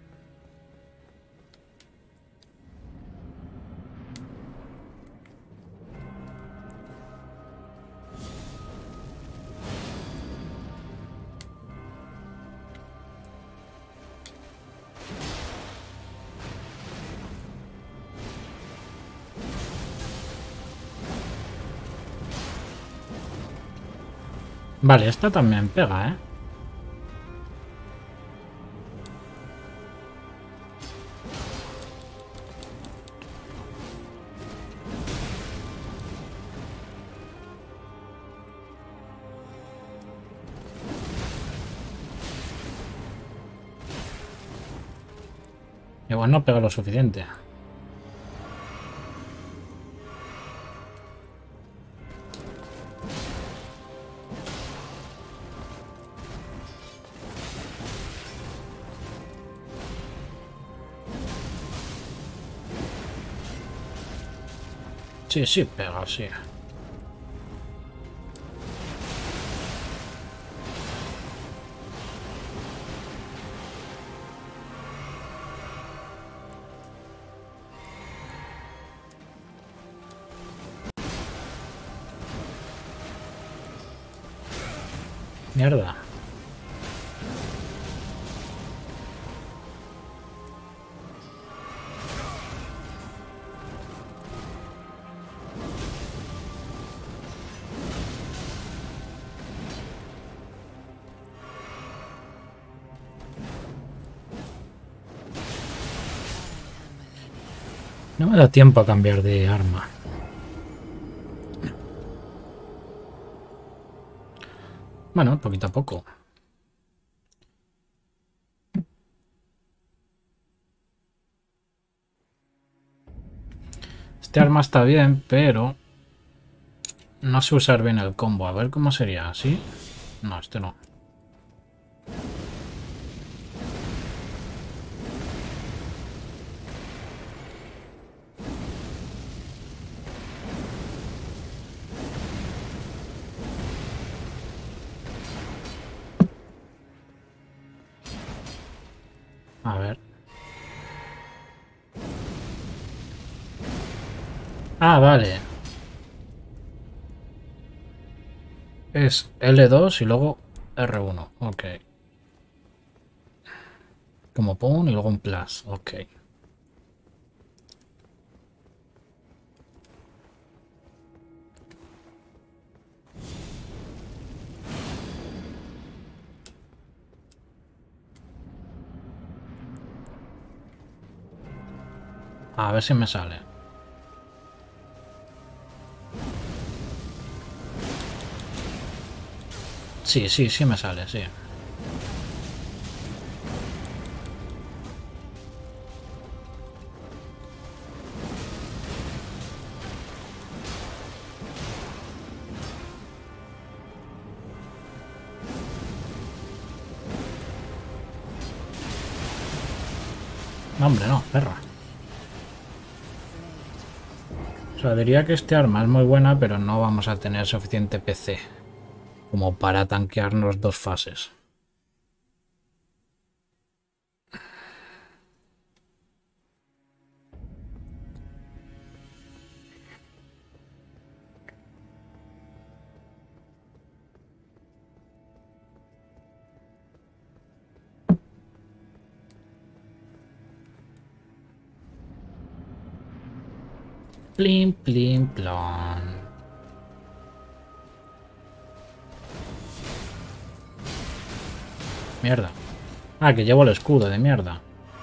Vale, esta también pega, ¿eh? Igual no pega lo suficiente. Sí, sí, pega, sí. Mierda. No me da tiempo a cambiar de arma. Bueno, poquito a poco. Este arma está bien, pero no sé usar bien el combo. A ver cómo sería. ¿Sí? No, este no. A ver. Ah, vale. Es L2 y luego R1. Ok. Como pon y luego un plus. Ok. A ver si me sale. Sí, sí, sí me sale, sí. No, hombre, no, perra. O sea, diría que este arma es muy buena, pero no vamos a tener suficiente PC como para tanquearnos dos fases. Plim, plim, plon. Mierda. Ah, que llevo el escudo de mierda.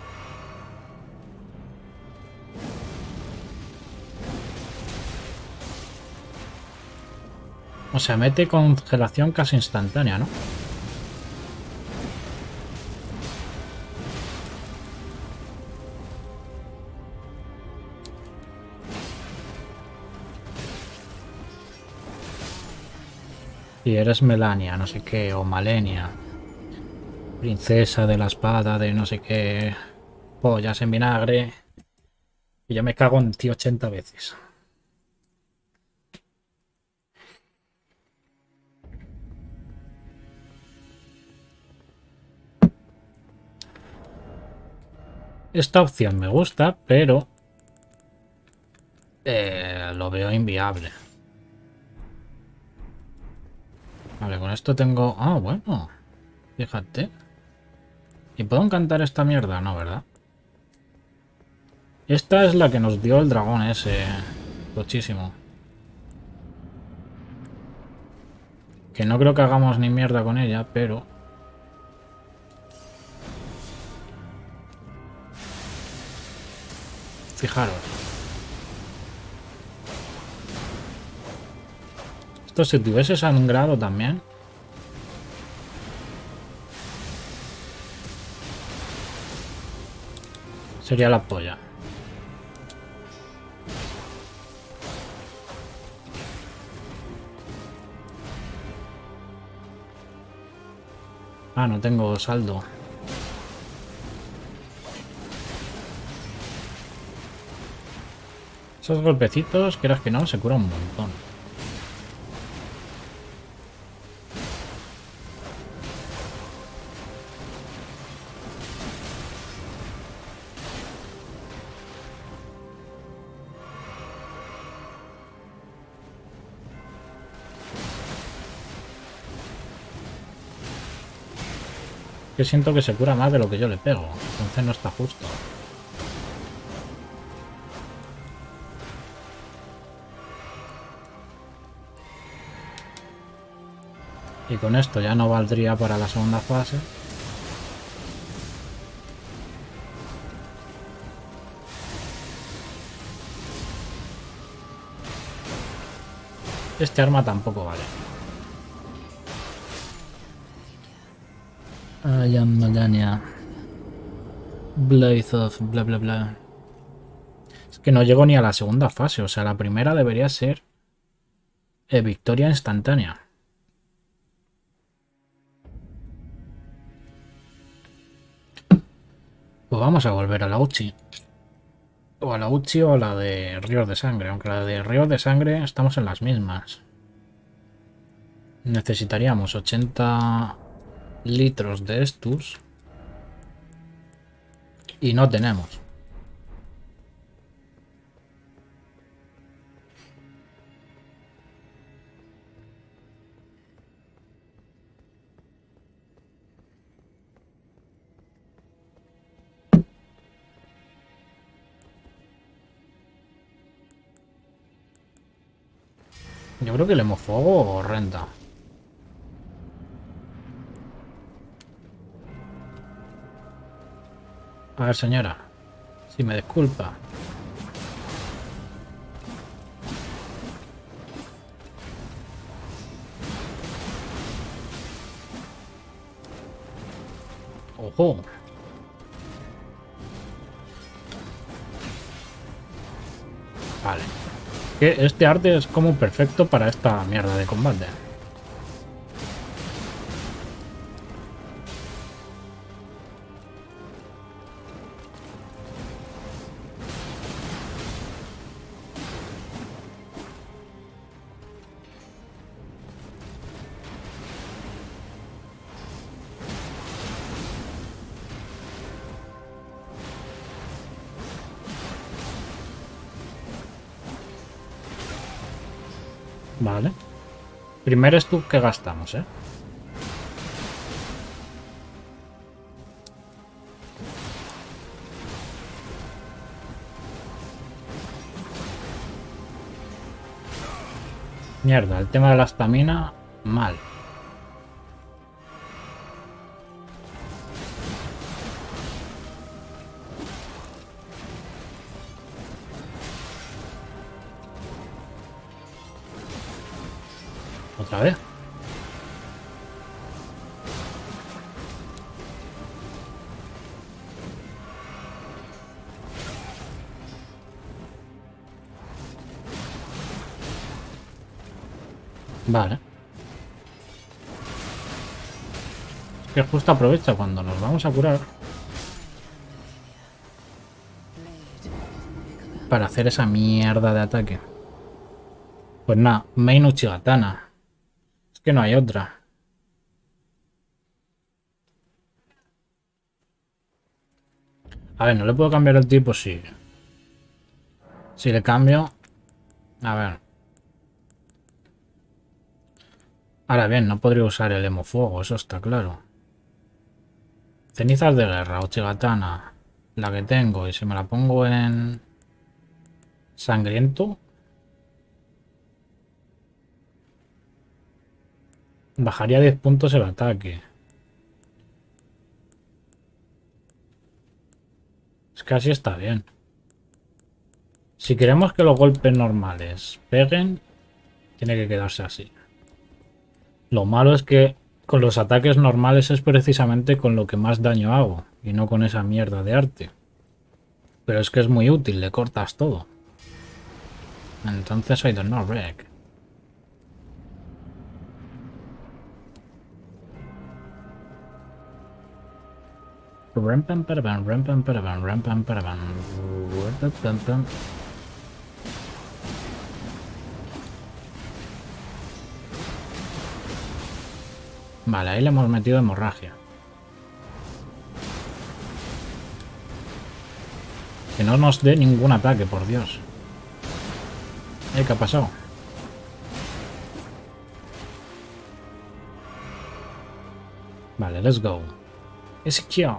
O sea, mete congelación casi instantánea, ¿no? Y eres Melania, no sé qué, o Malenia. Princesa de la espada de no sé qué. Pollas en vinagre. Y yo me cago en ti 80 veces. Esta opción me gusta, pero lo veo inviable. Vale, con esto tengo... Ah, bueno. Fíjate. ¿Y puedo encantar esta mierda? No, ¿verdad? Esta es la que nos dio el dragón ese. Muchísimo. Que no creo que hagamos ni mierda con ella, pero... Fijaros. Esto si tuviese sangrado también... Sería la polla. Ah, no tengo saldo. Esos golpecitos, quieras que no, se cura un montón. Que siento que se cura más de lo que yo le pego. Entonces no está justo. Y con esto ya no valdría para la segunda fase. Este arma tampoco vale. I am Melania. Blade of bla bla bla. Es que no llego ni a la segunda fase. O sea, la primera debería ser victoria instantánea. Pues vamos a volver a la Uchi. O a la Uchi o a la de Ríos de Sangre. Aunque la de Ríos de Sangre estamos en las mismas. Necesitaríamos 80 litros de estos. Y no tenemos. Yo creo que el hemofuego renta. A ver, señora. Si me disculpa. Ojo. Vale. Que este arte es como perfecto para esta mierda de combate. Vale. Primero es tú que gastamos, ¿eh? Mierda, el tema de la estamina, mal. Otra vez. Vale. Es que justo aprovecha cuando nos vamos a curar para hacer esa mierda de ataque. Pues nada, Main Uchigatana. Es que no hay otra. A ver, ¿no le puedo cambiar el tipo? Sí. Si le cambio... A ver. Ahora bien, no podría usar el hemofuego, eso está claro. Cenizas de guerra, Uchigatana. La que tengo, y si me la pongo en... Sangriento. Bajaría 10 puntos el ataque. Es que así está bien. Si queremos que los golpes normales peguen, tiene que quedarse así. Lo malo es que con los ataques normales es precisamente con lo que más daño hago, y no con esa mierda de arte. Pero es que es muy útil, le cortas todo. Entonces I don't know, Rick. Rampam paraban, rampam paraban, rampam paraban. Vale, ahí le hemos metido hemorragia. Que no nos dé ningún ataque, por Dios. ¿Qué ha pasado? Vale, let's go. Ezequiel.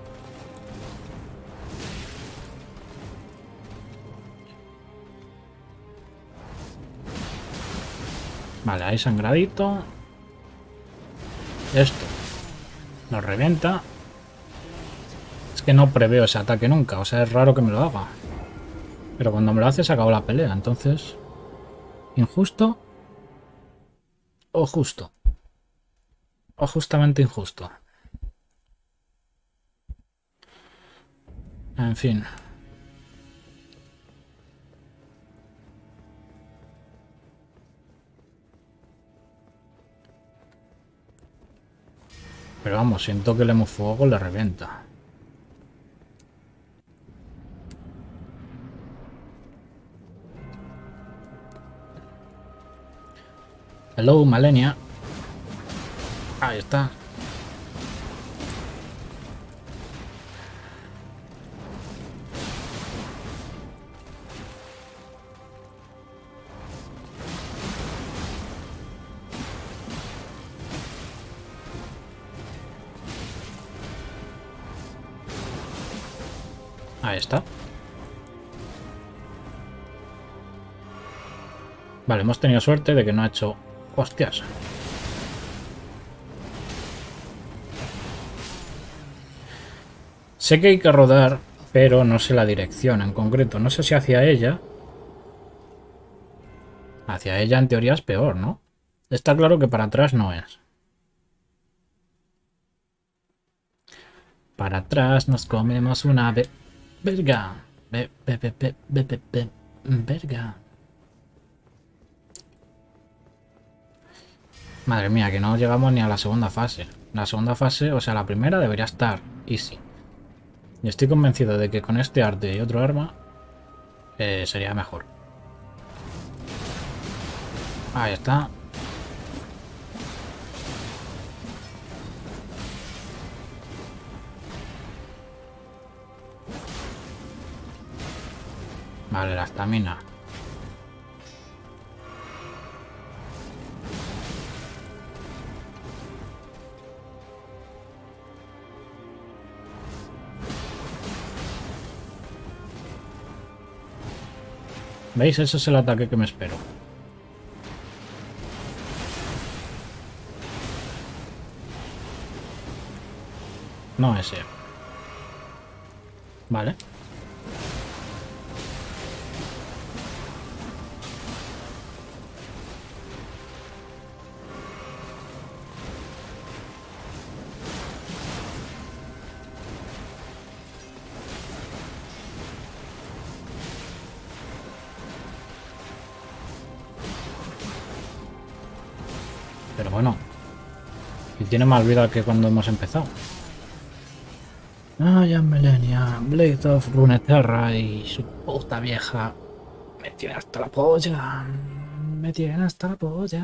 Vale, ahí sangradito. Esto nos revienta. Es que no preveo ese ataque nunca. O sea, es raro que me lo haga. Pero cuando me lo hace se acabó la pelea. Entonces, ¿injusto o justo? O justamente injusto. En fin. Pero vamos, siento que el Fuego le revienta. Hello, Malenia. Ahí está. Ahí está. Vale, hemos tenido suerte de que no ha hecho... Hostias. Sé que hay que rodar, pero no sé la dirección en concreto. No sé si hacia ella... Hacia ella en teoría es peor, ¿no? Está claro que para atrás no es. Para atrás nos comemos una verga. Verga. Madre mía, que no llegamos ni a la segunda fase. La segunda fase, o sea, la primera debería estar easy. Y estoy convencido de que con este arte y otro arma sería mejor. Ahí está. Vale, la estamina. ¿Veis? Ese es el ataque que me espero. No ese. Vale. Pero bueno. Y tiene más vida que cuando hemos empezado. Ah, ya Melania. Blade of Runeterra y su puta vieja. Me tiene hasta la polla. Me tiene hasta la polla.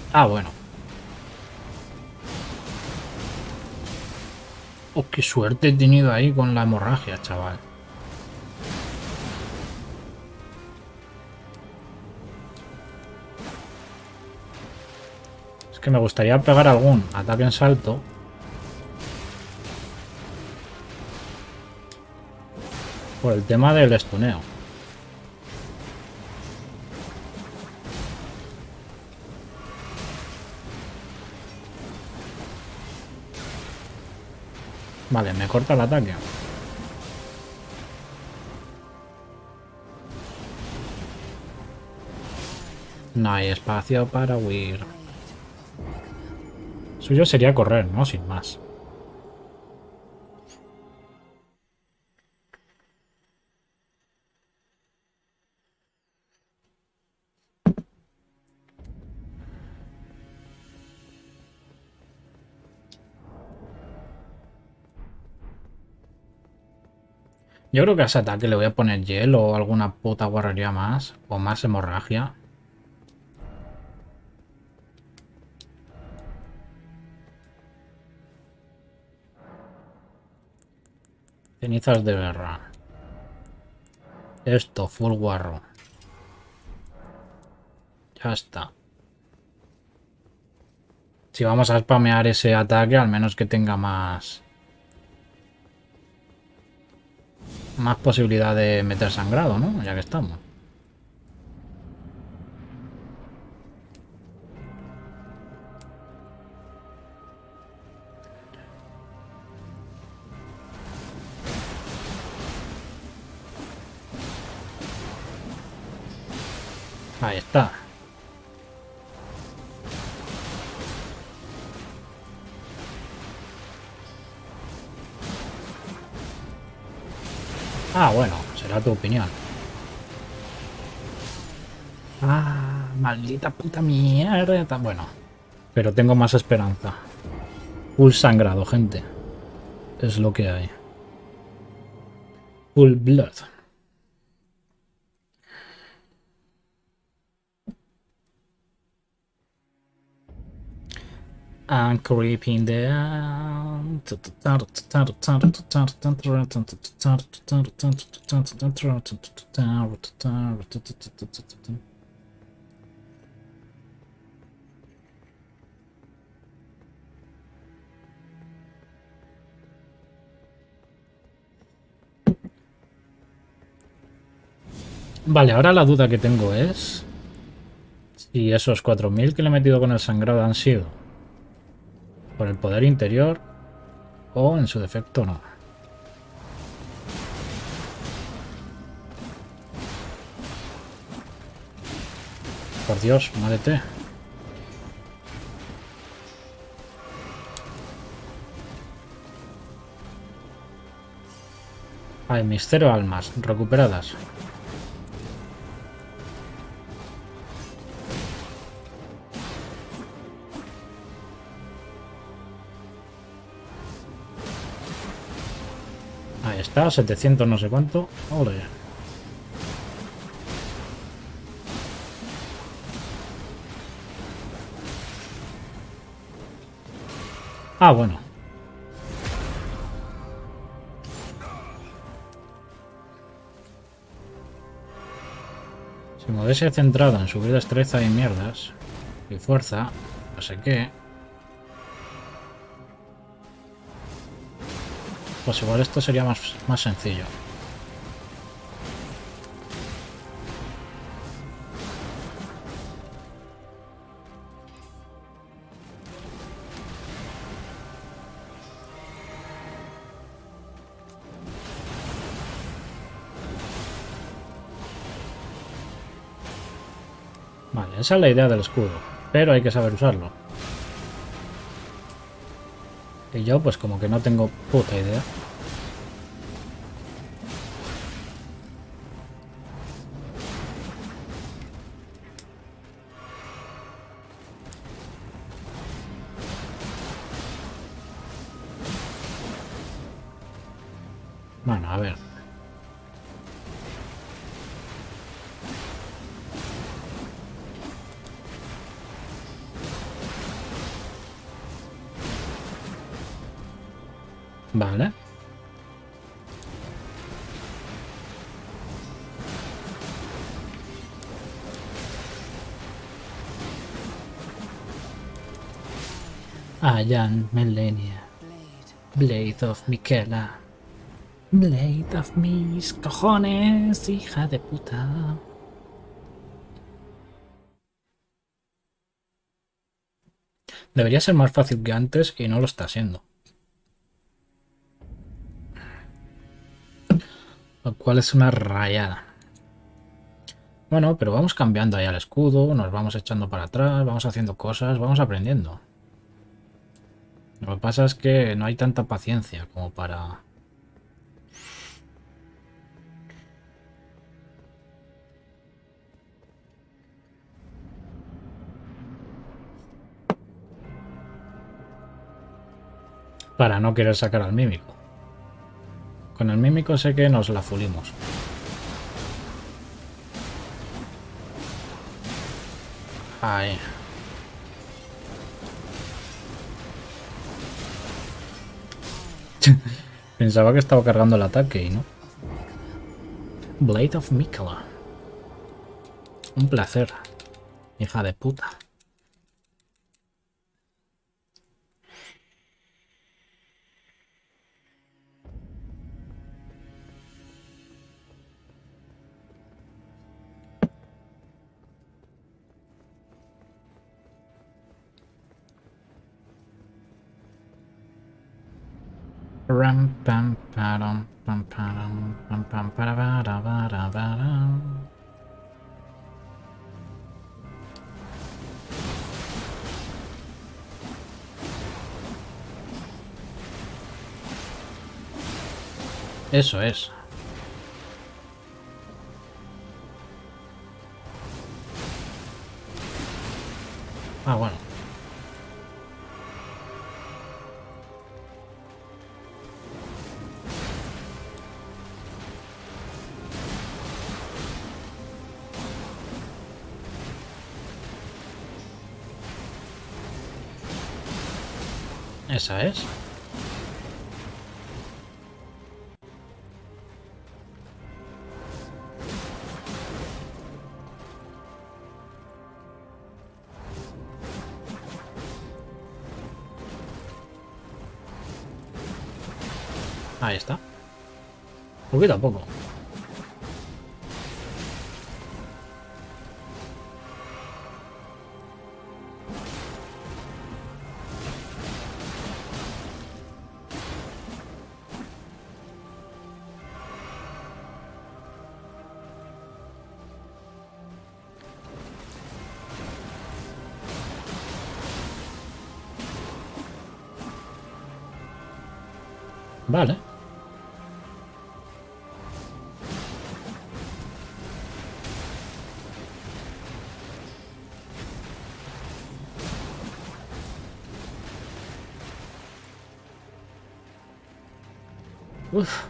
Ah, bueno. Oh, qué suerte he tenido ahí con la hemorragia, chaval. Es que me gustaría pegar algún ataque en salto. Por el tema del estuneo. Vale, me corta el ataque. No hay espacio para huir. Suyo sería correr, ¿no? Sin más. Yo creo que a ese ataque le voy a poner hielo o alguna puta guarrería más. O más hemorragia. Cenizas de guerra. Esto, full guarro. Ya está. Si vamos a spamear ese ataque, al menos que tenga más posibilidad de meter sangrado, ¿no? Ya que estamos. Ahí está. Ah, bueno, será tu opinión. Ah, maldita puta mierda. Bueno, pero tengo más esperanza. Full sangrado, gente. Es lo que hay. Full blood. I'm creeping down. Vale, ahora la duda que tengo es si esos 4000 que le he metido con el sangrado han sido por el poder interior o en su defecto no. Por Dios, muérete. Hay mis 0 almas recuperadas. Ahí está, 700 no sé cuánto. Ole. Ah, bueno. Si me hubiese centrado en subir destreza y mierdas y fuerza, no sé qué, pues igual esto sería más sencillo. Vale, esa es la idea del escudo, pero hay que saber usarlo. Y yo pues como que no tengo puta idea. Bueno, a ver. Vale. Ayan Melania. Blade of Miquela. Blade of mis cojones, hija de puta. Debería ser más fácil que antes y no lo está siendo. Lo cual es una rayada. Bueno, pero vamos cambiando ahí al escudo, nos vamos echando para atrás, vamos haciendo cosas, vamos aprendiendo. Lo que pasa es que no hay tanta paciencia como para... para no querer sacar al mímico. Con el mímico sé que nos la fulimos. Ahí. Pensaba que estaba cargando el ataque y no. Blade of Miquela. Un placer, hija de puta. Ram pam param pam param pam pam para para. Eso es. Ah, bueno. Esa es. Ahí está. Poquito a poco. Vale. Uf.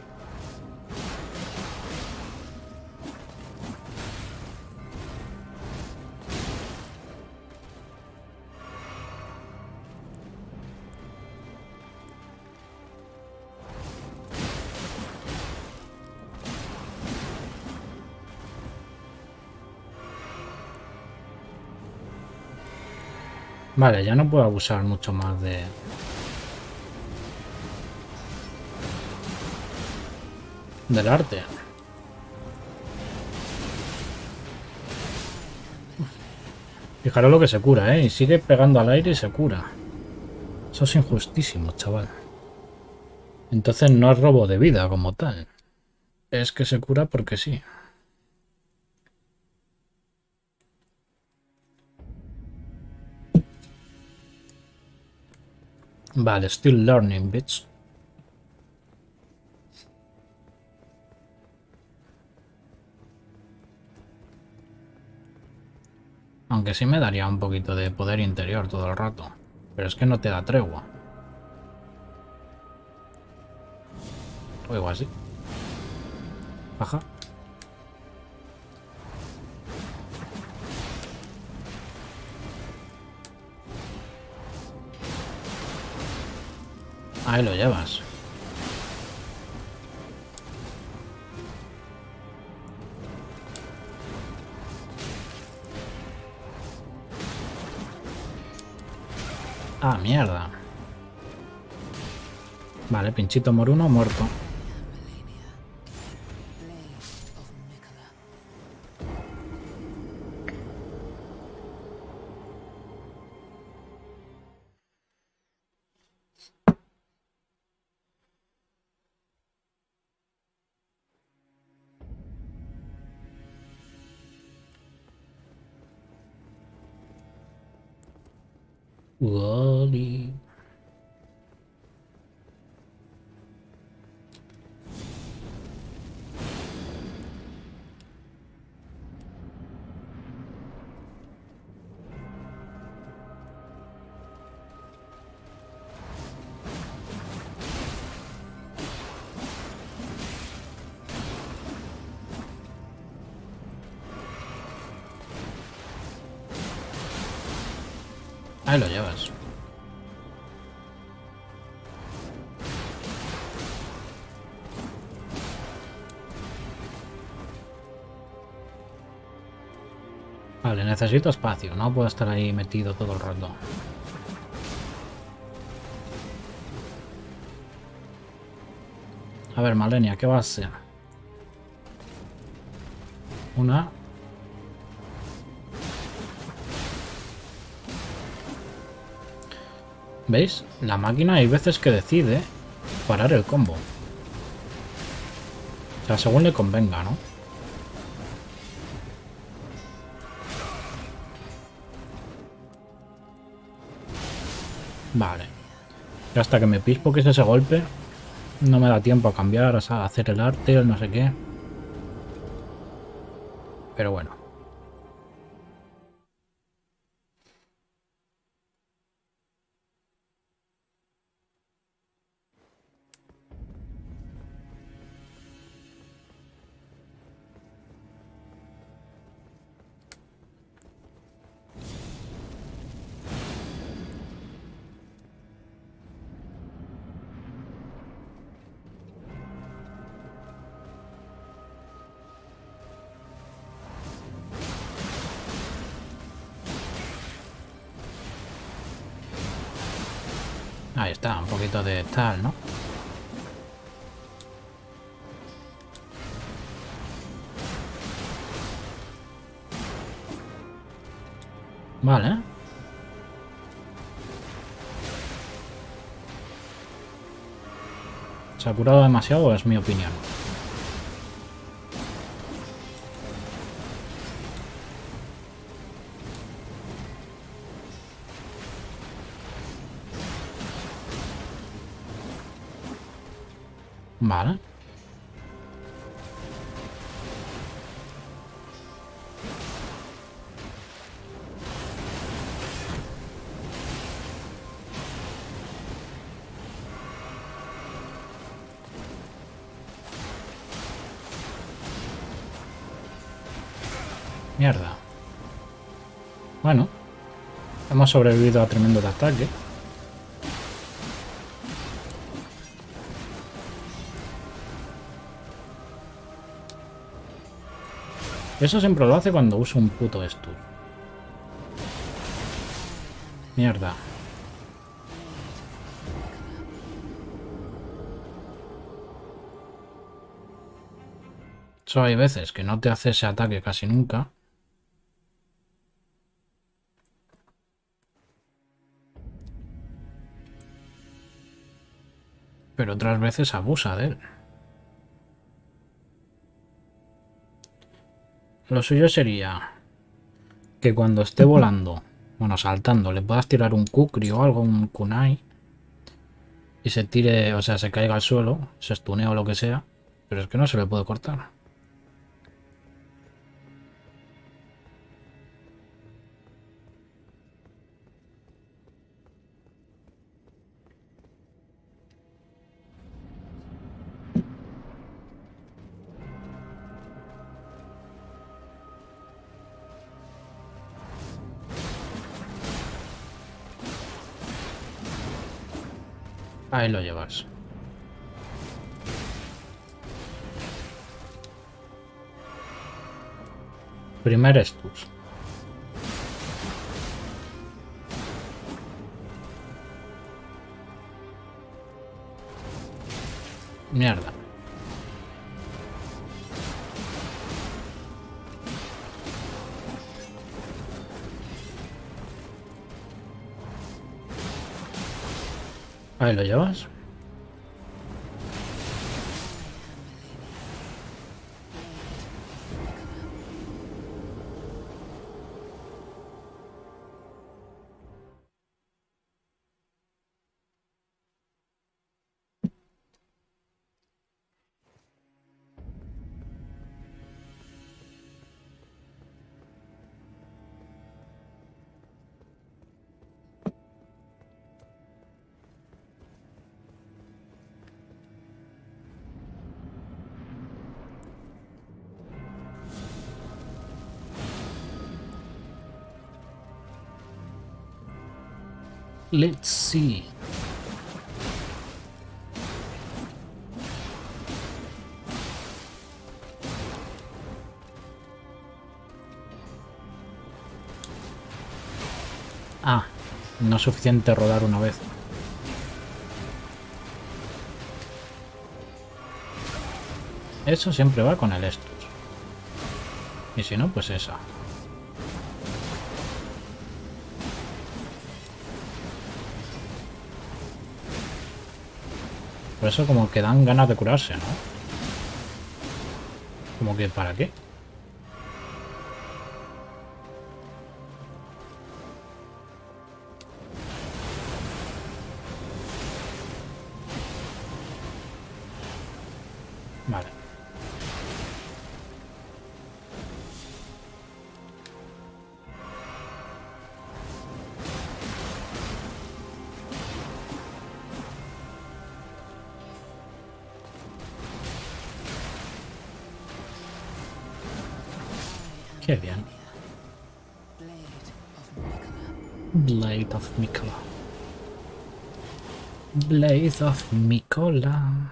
Vale, ya no puedo abusar mucho más de... del arte. Fijaros lo que se cura, ¿eh? Y sigue pegando al aire y se cura. Eso es injustísimo, chaval. Entonces no es robo de vida como tal. Es que se cura porque sí. Vale, still learning, bitch. Aunque sí me daría un poquito de poder interior todo el rato. Pero es que no te da tregua. O igual sí. Baja. Ahí lo llevas. Ah, mierda. Vale, pinchito moruno muerto. Wally. Ahí lo llevas. Vale, necesito espacio, no puedo estar ahí metido todo el rato. A ver, Malenia, ¿qué va a ser? Una. ¿Veis? La máquina hay veces que decide parar el combo. O sea, según le convenga, ¿no? Vale. Y hasta que me pispo que es ese golpe, no me da tiempo a cambiar, o sea, a hacer el arte, el no sé qué. Pero bueno. Ahí está, un poquito de tal, ¿no? Vale. ¿Se ha curado demasiado? Es mi opinión. Vale. Mierda. Bueno. Hemos sobrevivido a tremendo ataque. Eso siempre lo hace cuando uso un puto stun. Mierda. Eso hay veces que no te hace ese ataque casi nunca. Pero otras veces abusa de él. Lo suyo sería que cuando esté volando, bueno, saltando, le puedas tirar un kukri o algo, un kunai, y se tire, o sea, se caiga al suelo, se stunee o lo que sea, pero es que no se le puede cortar. Ahí lo llevas. Primer Estus. Mierda. Ahí lo llevas. Let's see. Ah, no es suficiente rodar una vez. Eso siempre va con el Estus. Y si no, pues esa. Por eso como que dan ganas de curarse, ¿no? Como que ¿para qué? Vale. Qué bien. Blade of Mikola. Blade of Mikola.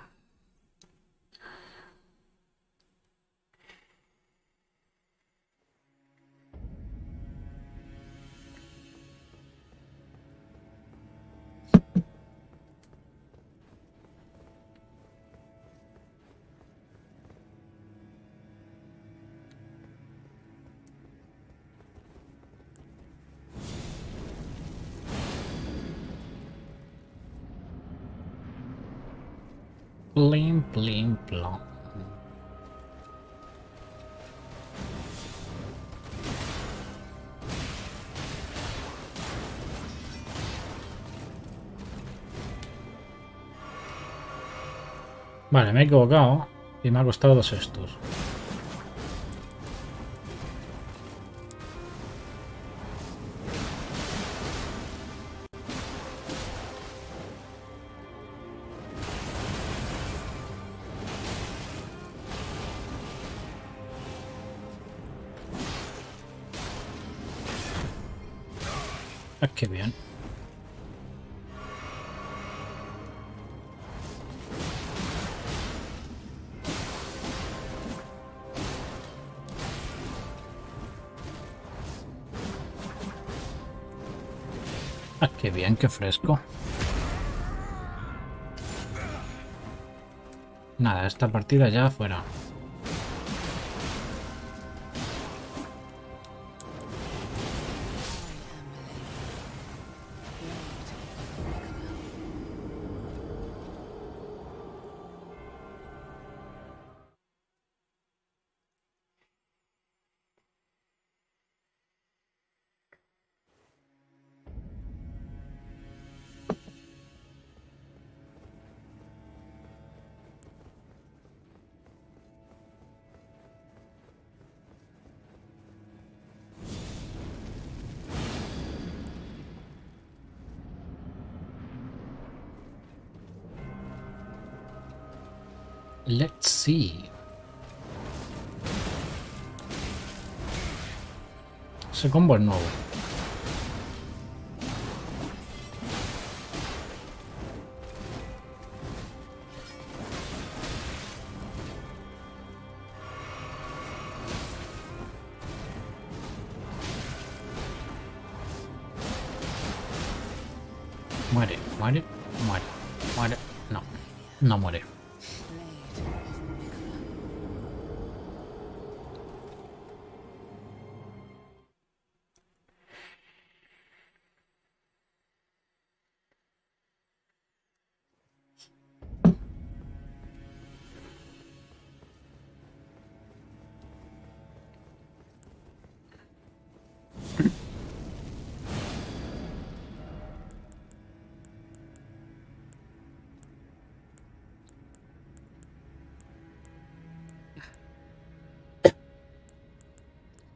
Plim, plim, plom. Vale, me he equivocado y me ha costado 2 estos. Ah, qué bien. Ah, qué bien, qué fresco. Nada, esta partida ya fuera. Let's see. Ese combo es nuevo. Muere, muere, muere, muere. No, no muere.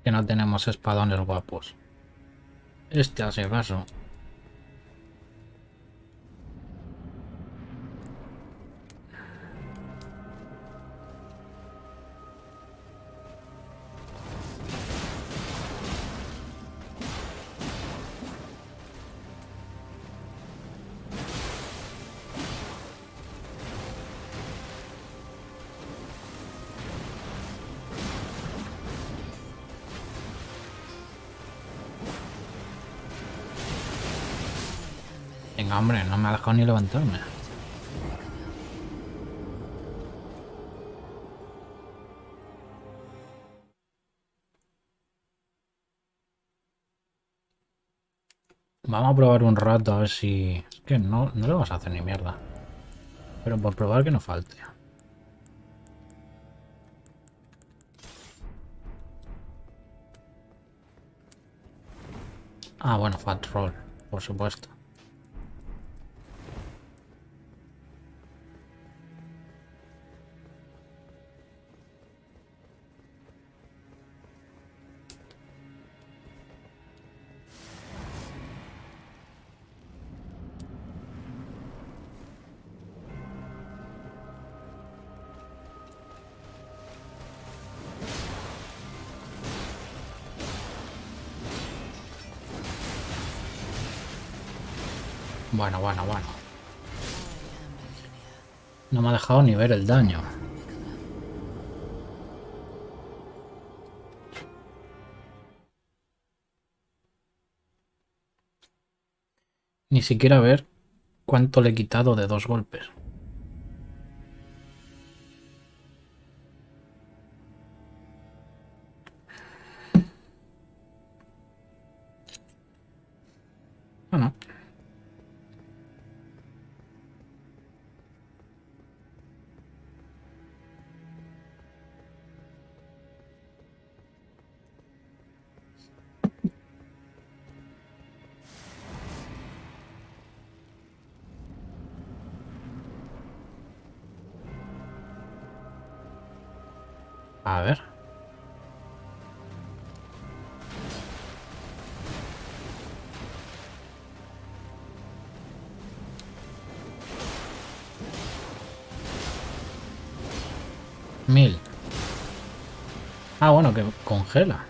que no tenemos espadones guapos. Este hace caso. Venga, hombre, no me ha dejado ni levantarme. Vamos a probar un rato a ver si... Es que no le vamos a hacer ni mierda. Pero por probar que no falte. Ah, bueno, Fat Roll, por supuesto. Bueno. No me ha dejado ni ver el daño. Ni siquiera ver cuánto le he quitado de 2 golpes. Bueno. A ver. Mil. Ah, bueno, que congela.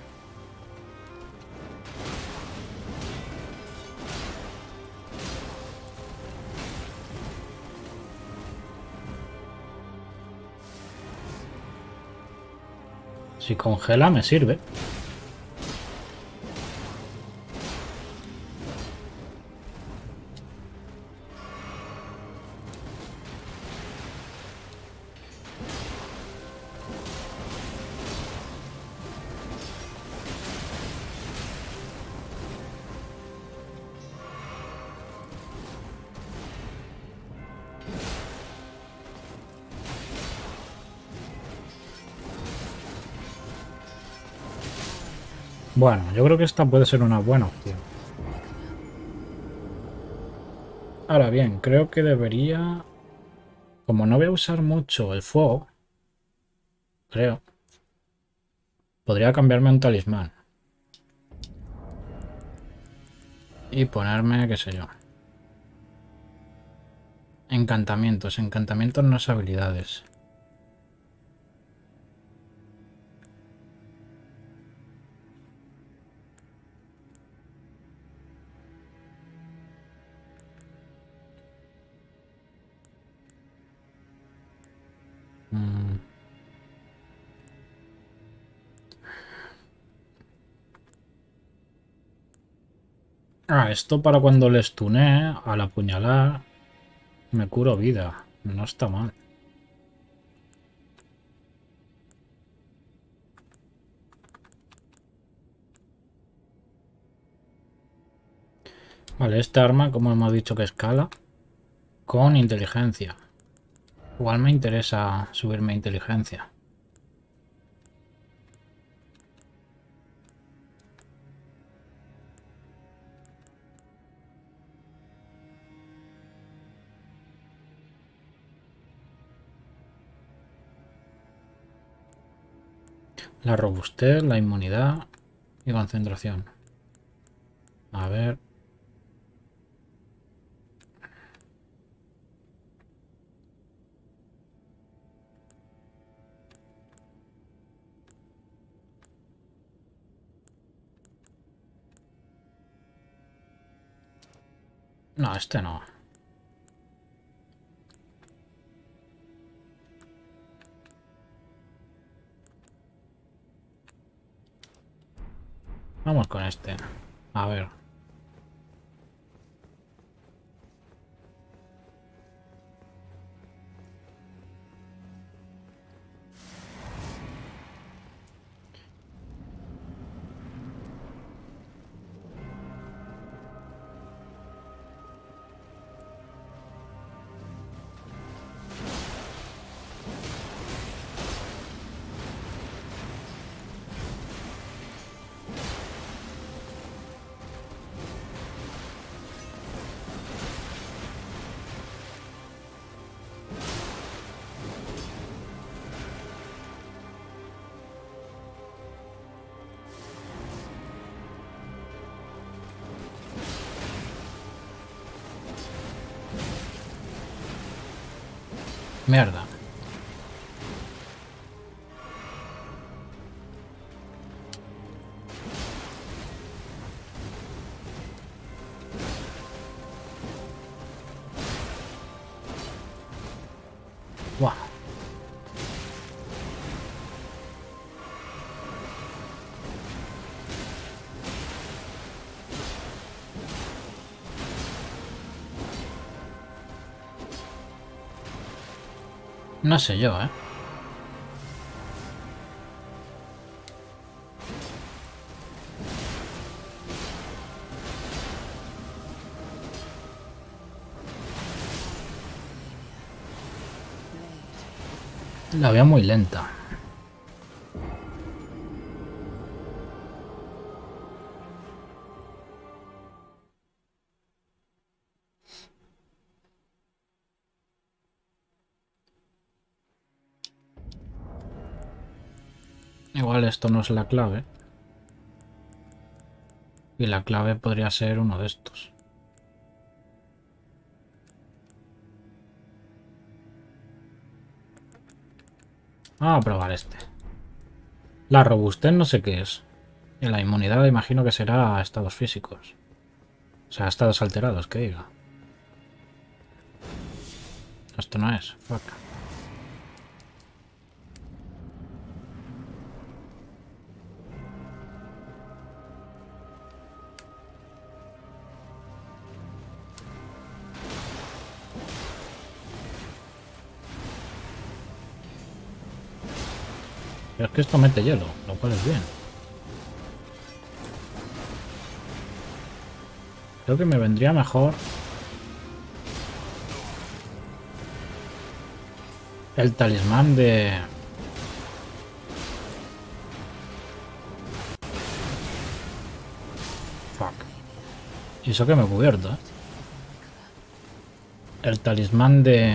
Si congela me sirve. Bueno, yo creo que esta puede ser una buena opción. Ahora bien, creo que debería... Como no voy a usar mucho el fuego, creo, podría cambiarme un talismán. Y ponerme, qué sé yo. Encantamientos. Encantamientos no es habilidades. Ah, esto para cuando le stune al apuñalar me curo vida. No está mal. Vale, esta arma, como hemos dicho que escala, con inteligencia. Igual me interesa subirme inteligencia. La robustez, la inmunidad. Y concentración. A ver. No, este no. Vamos con este. A ver. Mierda. Buah. No sé yo, ¿eh? La veo muy lenta. Igual esto no es la clave. Y la clave podría ser uno de estos. Vamos a probar este. La robustez no sé qué es. Y la inmunidad imagino que será a estados físicos. O sea, a estados alterados, que diga. Esto no es. Fuck. Pero es que esto mete hielo, lo cual es bien. Creo que me vendría mejor el talismán de... Fuck. Y eso que me he cubierto, ¿eh? El talismán de...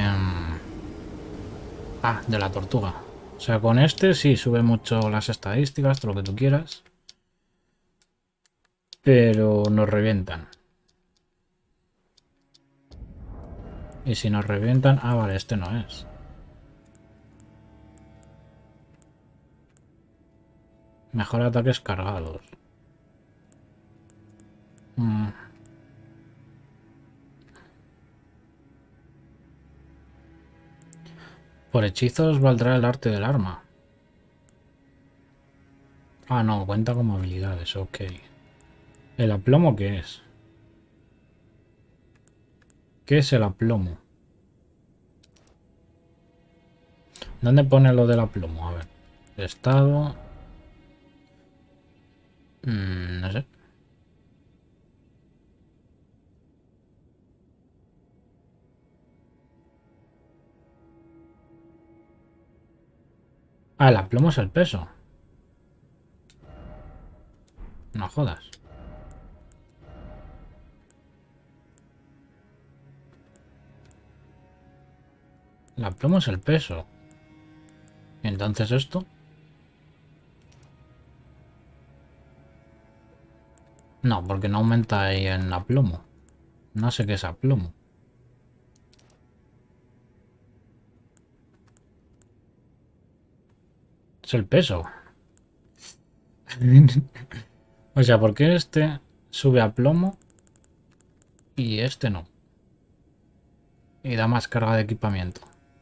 Ah, de la tortuga. O sea, con este sí sube mucho las estadísticas, todo lo que tú quieras. Pero nos revientan. Y si nos revientan... Ah, vale, este no es. Mejor ataques cargados. Mm. Por hechizos valdrá el arte del arma. Ah, no, cuenta como habilidades, ok. ¿El aplomo qué es? ¿Qué es el aplomo? ¿Dónde pone lo del aplomo? A ver. Estado... no sé. Ah, el aplomo es el peso. No jodas. El aplomo es el peso. ¿Y entonces esto? No, porque no aumenta ahí en aplomo. No sé qué es aplomo. Es el peso. O sea, ¿por qué este sube a plomo y este no? Y da más carga de equipamiento.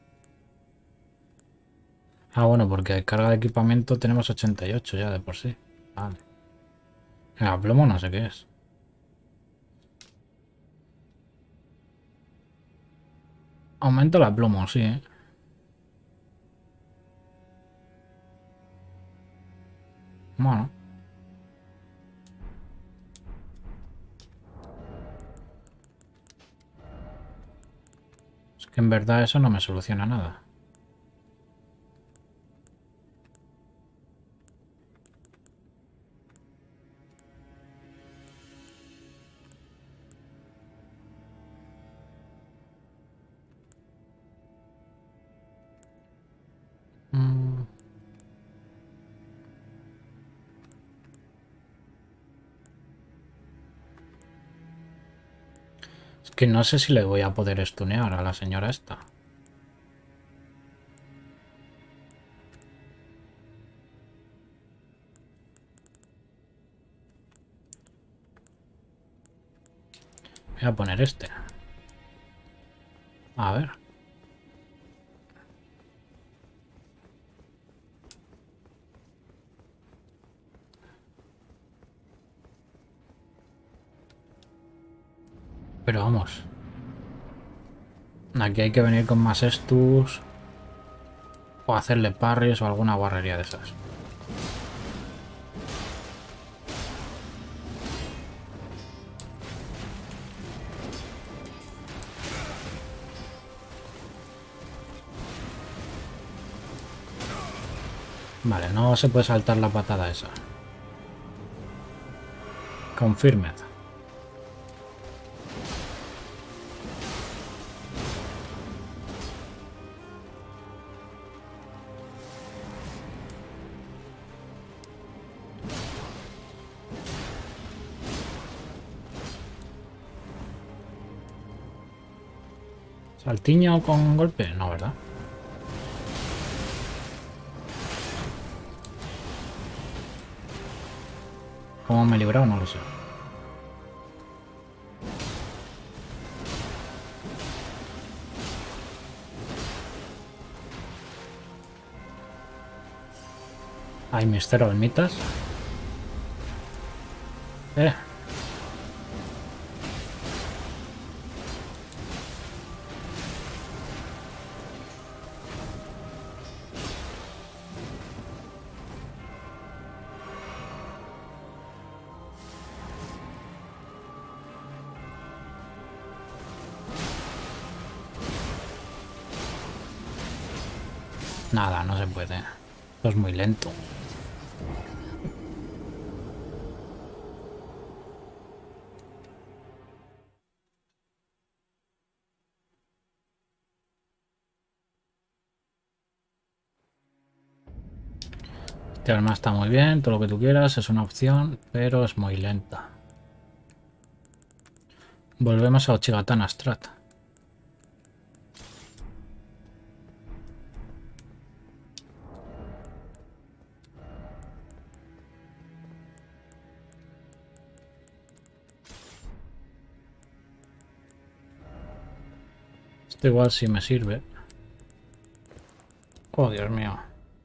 Ah, bueno, porque carga de equipamiento tenemos 88 ya de por sí. Vale. El aplomo no sé qué es. Aumenta el aplomo, sí, ¿eh? Bueno. Es que en verdad eso no me soluciona nada. Mm, Es que no sé si le voy a poder stunear a la señora esta. Voy a poner este. A ver. Pero vamos. Aquí hay que venir con más estus. O hacerle parries o alguna guarrería de esas. Vale, no se puede saltar la patada esa. Confirmed. ¿Saltiño con golpe? No, ¿verdad? ¿Cómo me he librado? No lo sé. Hay mis 0 almitas. Eh. Nada, no se puede. Esto es muy lento. Este arma está muy bien, todo lo que tú quieras, es una opción, pero es muy lenta. Volvemos a Ochigatana Strat. Esto igual sí me sirve. Oh, Dios mío.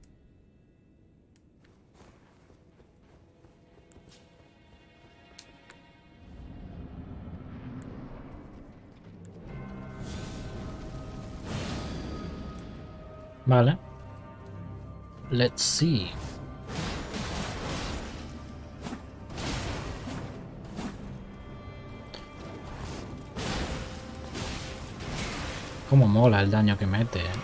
Vale. Let's see. Cómo mola el daño que mete, ¿eh?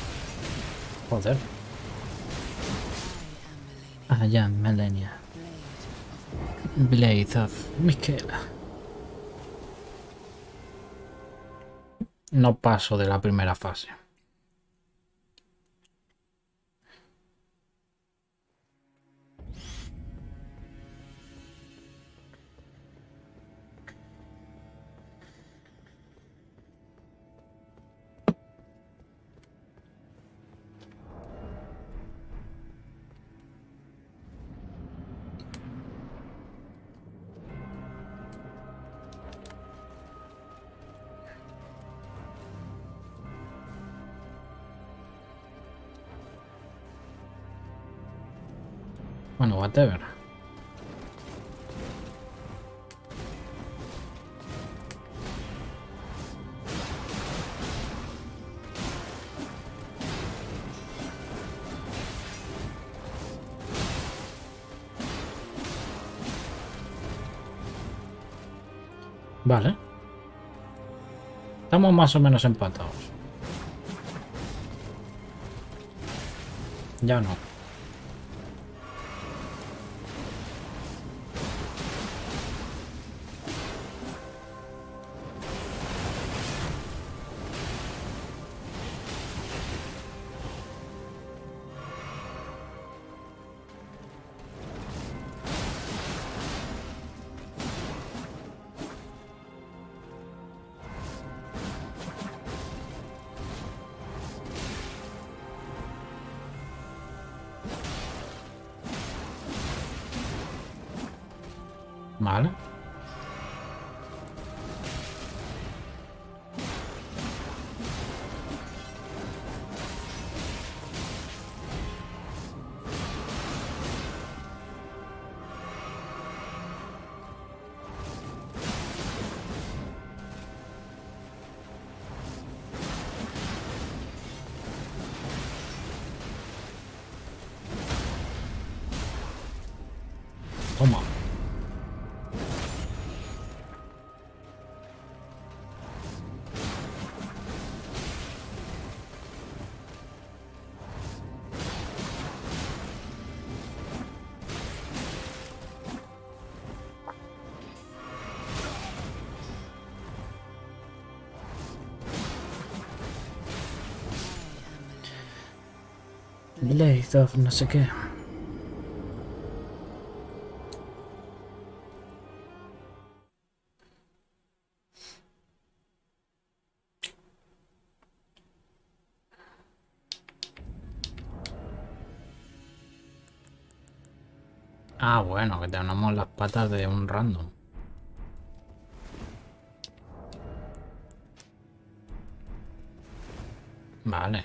Joder. Ah, ya, Melania. Blade of Miquela. No paso de la primera fase. Bueno, whatever. Vale. Estamos más o menos empatados. Ya no. Vale. Toma. Blade of no sé qué. Ah, bueno, que tenemos las patas de un random. Vale.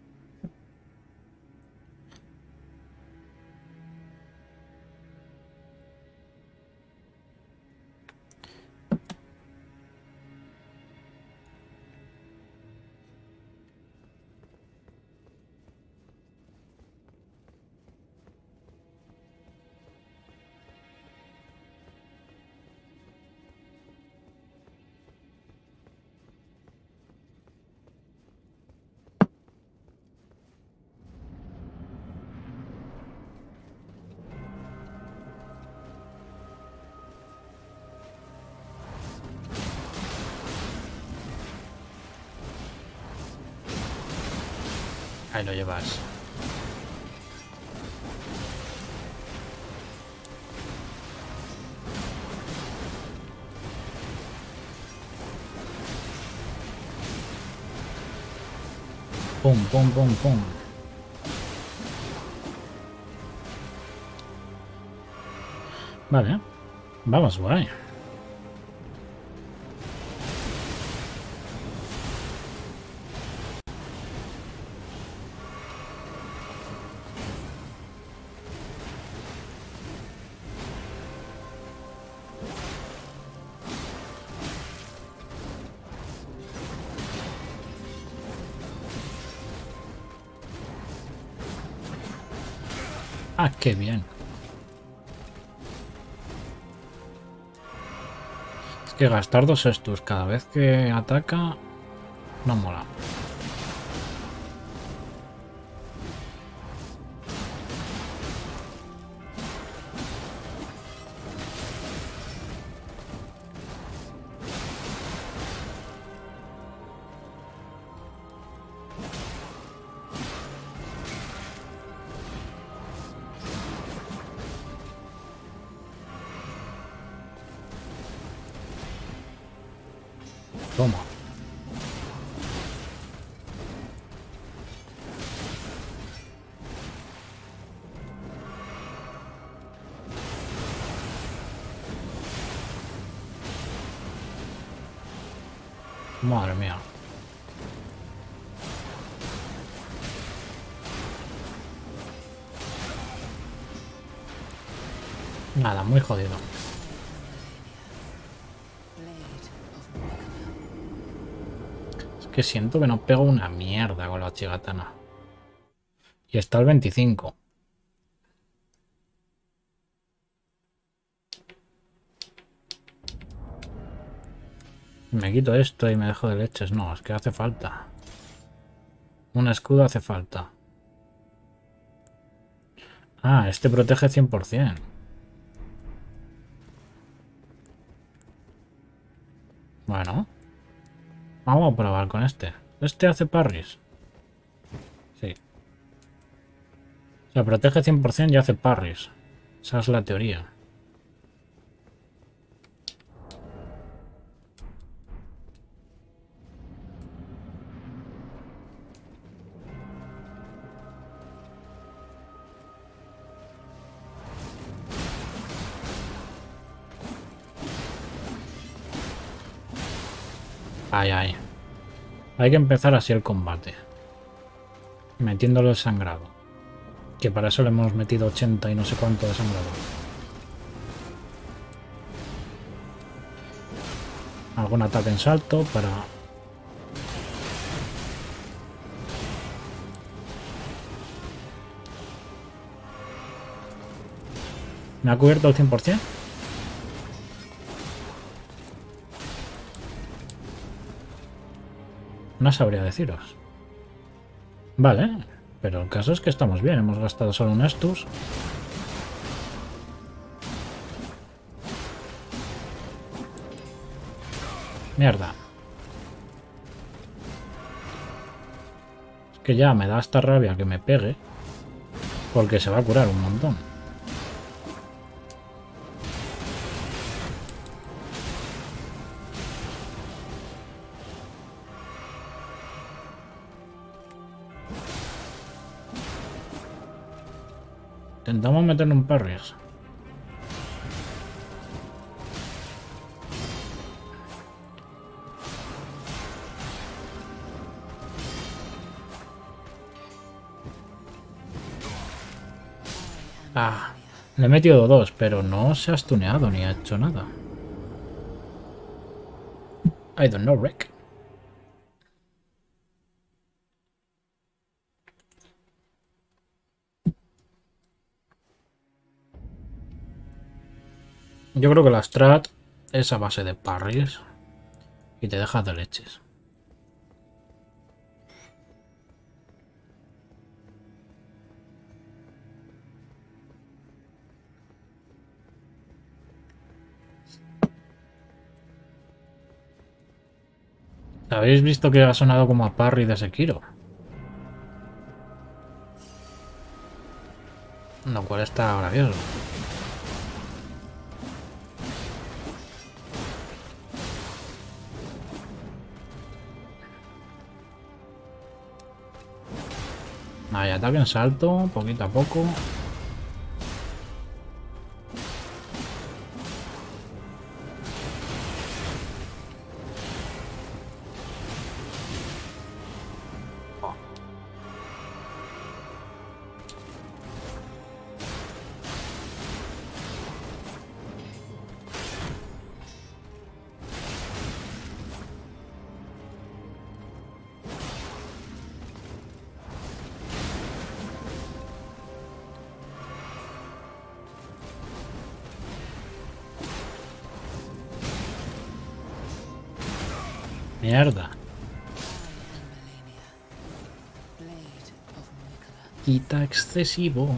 Ahí lo llevas. Pum, pum, pum, pum. Vale. Vamos, guay. Ah, qué bien. Es que gastar dos estus cada vez que ataca no mola. Toma. Madre mía. Nada, muy jodido. Es que siento que no pego una mierda con la chigatana. Y está el 25. Me quito esto y me dejo de leches. No, es que hace falta. Un escudo hace falta. Ah, este protege 100%. Bueno. Vamos a probar con este. Este hace parries. Sí. O sea, protege 100% y hace parries. Esa es la teoría. Ay, ay. Hay que empezar así el combate. Metiéndolo el sangrado. Que para eso le hemos metido 80 y no sé cuánto de sangrado. Algún ataque en salto para... ¿Me ha cubierto el 100%? No sabría deciros. Vale, pero el caso es que estamos bien. Hemos gastado solo un Estus. Mierda. Es que ya me da esta rabia que me pegue. Porque se va a curar un montón. Intentamos meterle un parries. Ah, le he metido dos, pero no se ha stuneado ni ha hecho nada. I don't know, Rick. Yo creo que la strat es a base de parries y te dejas de leches. ¿Habéis visto que ha sonado como a parry de Sekiro? Lo cual está gracioso. Hay ataque en salto, poquito a poco. Mierda. Quita excesivo.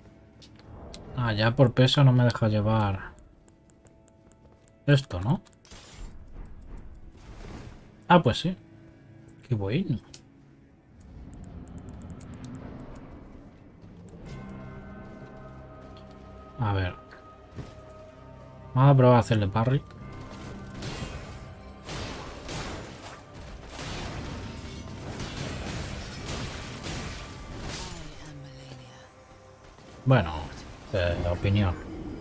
Ah, ya por peso no me deja llevar esto, ¿no? Ah, pues sí. Qué bueno. A ver. Vamos a probar a hacerle parry. Bueno, opinión.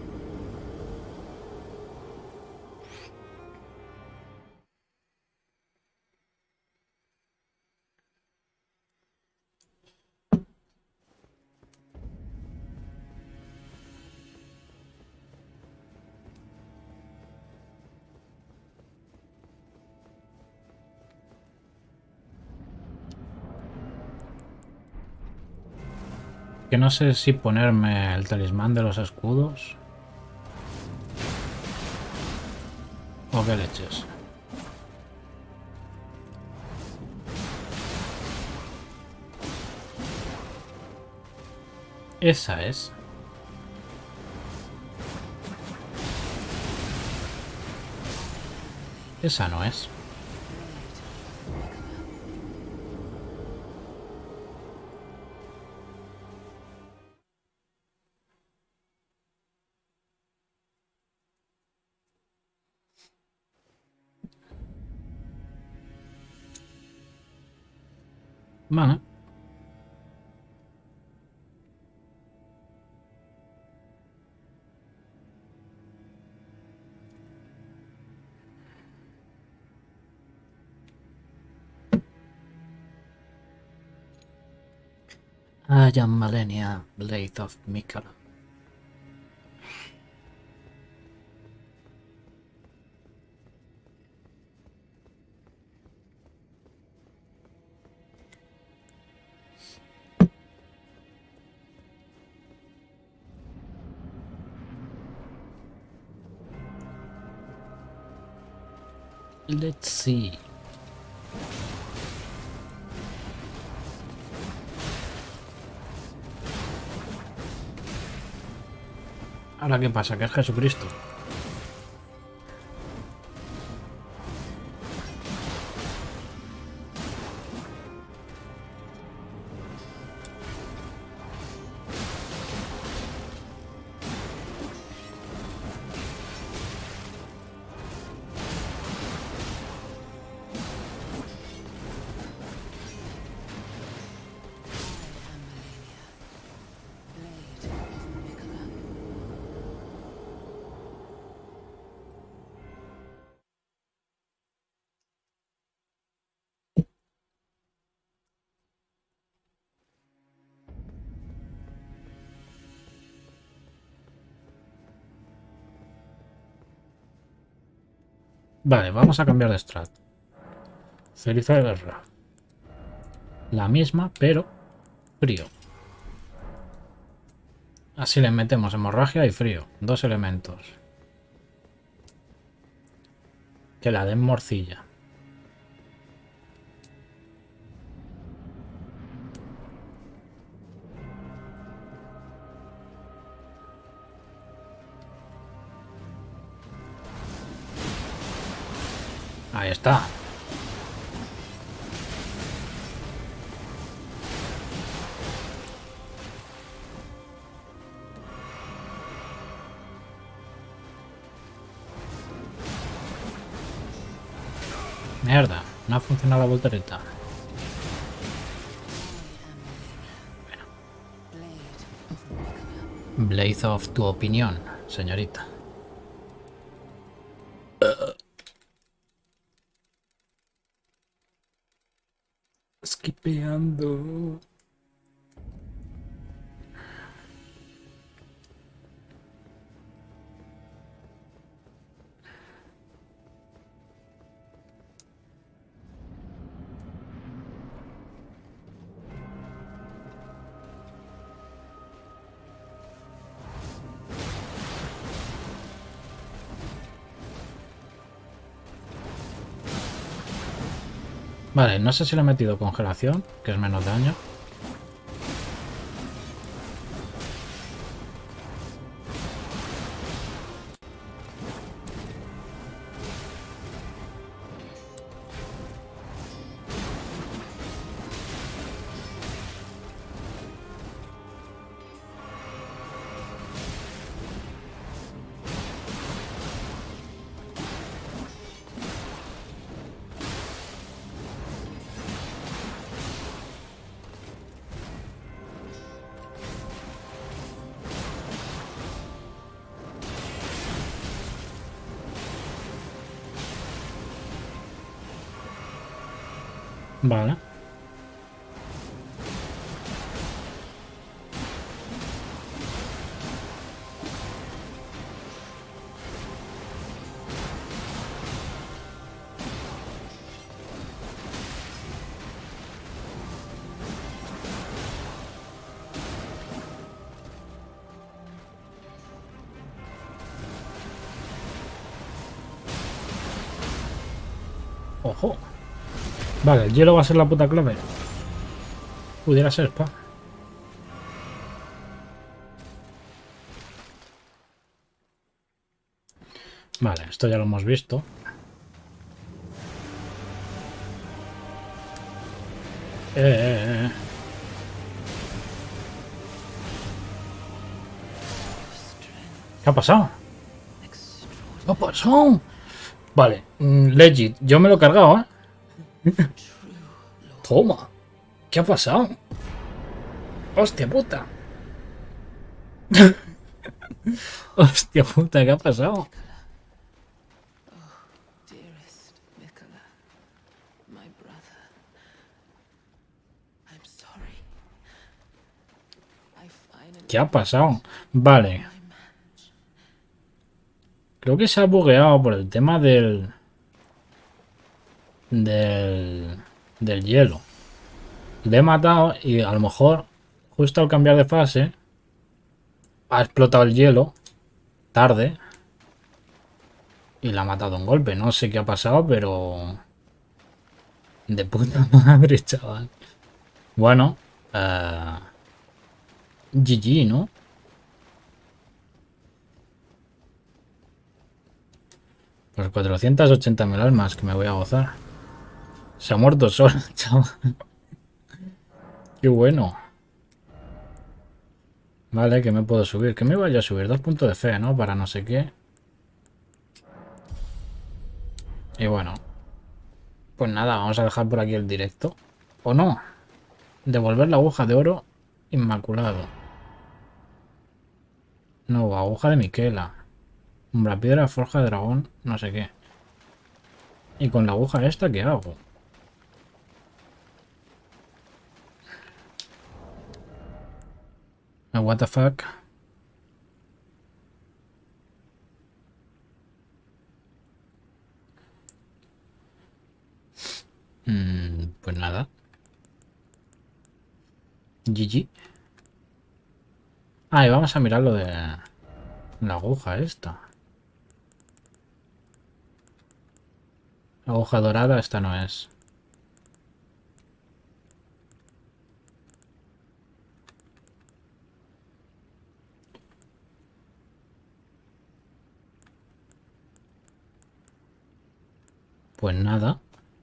Que no sé si ponerme el talismán de los escudos. O qué leches. Esa es. Esa no es. Vale. I am Malenia, Blade of Mikala. Let's see. Ahora, ¿qué pasa? Que es Jesucristo. Vale, vamos a cambiar de strat. Ceniza de guerra. La misma, pero frío. Así le metemos hemorragia y frío. Dos elementos. Que la den morcilla. Ahí está. Mierda, no ha funcionado la voltereta. Blade of tu opinión, señorita. Skipeando. Vale, no sé si le he metido congelación, que es menos daño. Vale. Ojo. Vale, el hielo va a ser la puta clave. Pudiera ser, pa. Vale, esto ya lo hemos visto. Eh. ¿Qué ha pasado? ¿Qué ha pasado? Vale, legit. Yo me lo he cargado, ¿eh? Toma. ¿Qué ha pasado? Hostia puta. Hostia puta, ¿qué ha pasado? ¿Qué ha pasado? Vale. Creo que se ha bugueado por el tema del hielo. Le he matado y a lo mejor justo al cambiar de fase ha explotado el hielo tarde y la ha matado un golpe. No sé qué ha pasado, pero de puta madre, chaval. Bueno, GG, ¿no? Pues 480.000 almas que me voy a gozar. Se ha muerto sola, chaval. Qué bueno. Vale, que me puedo subir. Que me vaya a subir 2 puntos de fe, ¿no? Para no sé qué. Y bueno. Pues nada, vamos a dejar por aquí el directo. ¿O no? Devolver la aguja de oro inmaculado. No, aguja de Miquela. Umbra piedra, forja de dragón, no sé qué. ¿Y con la aguja esta qué hago? What the fuck. Pues nada. GG. Ah, y vamos a mirar lo de la aguja esta. La aguja dorada esta no es. Pues nada.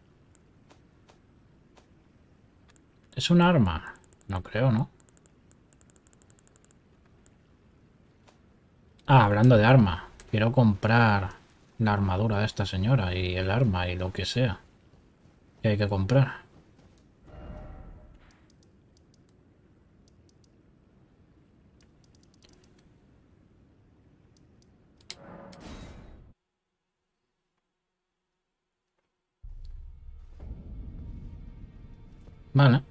¿Es un arma? No creo, ¿no? Ah, hablando de arma. Quiero comprar la armadura de esta señora y el arma y lo que sea que hay que comprar. Vale.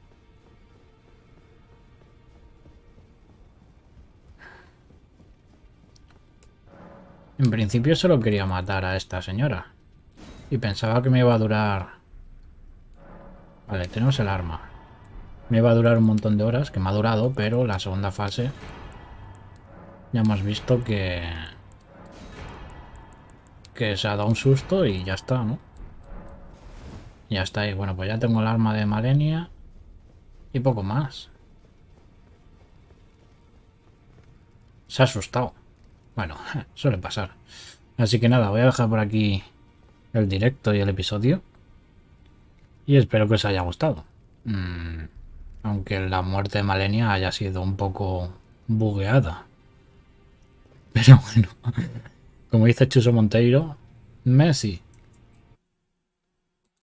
En principio solo quería matar a esta señora. Y pensaba que me iba a durar... Vale, tenemos el arma. Me iba a durar un montón de horas, que me ha durado, pero la segunda fase... Ya hemos visto que... Que se ha dado un susto y ya está, ¿no? Ya está ahí. Bueno, pues ya tengo el arma de Malenia. Y poco más. Se ha asustado. Bueno, suele pasar. Así que nada, voy a dejar por aquí el directo y el episodio. Y espero que os haya gustado. Aunque la muerte de Malenia haya sido un poco bugueada. Pero bueno, como dice Chuso Monteiro, Messi.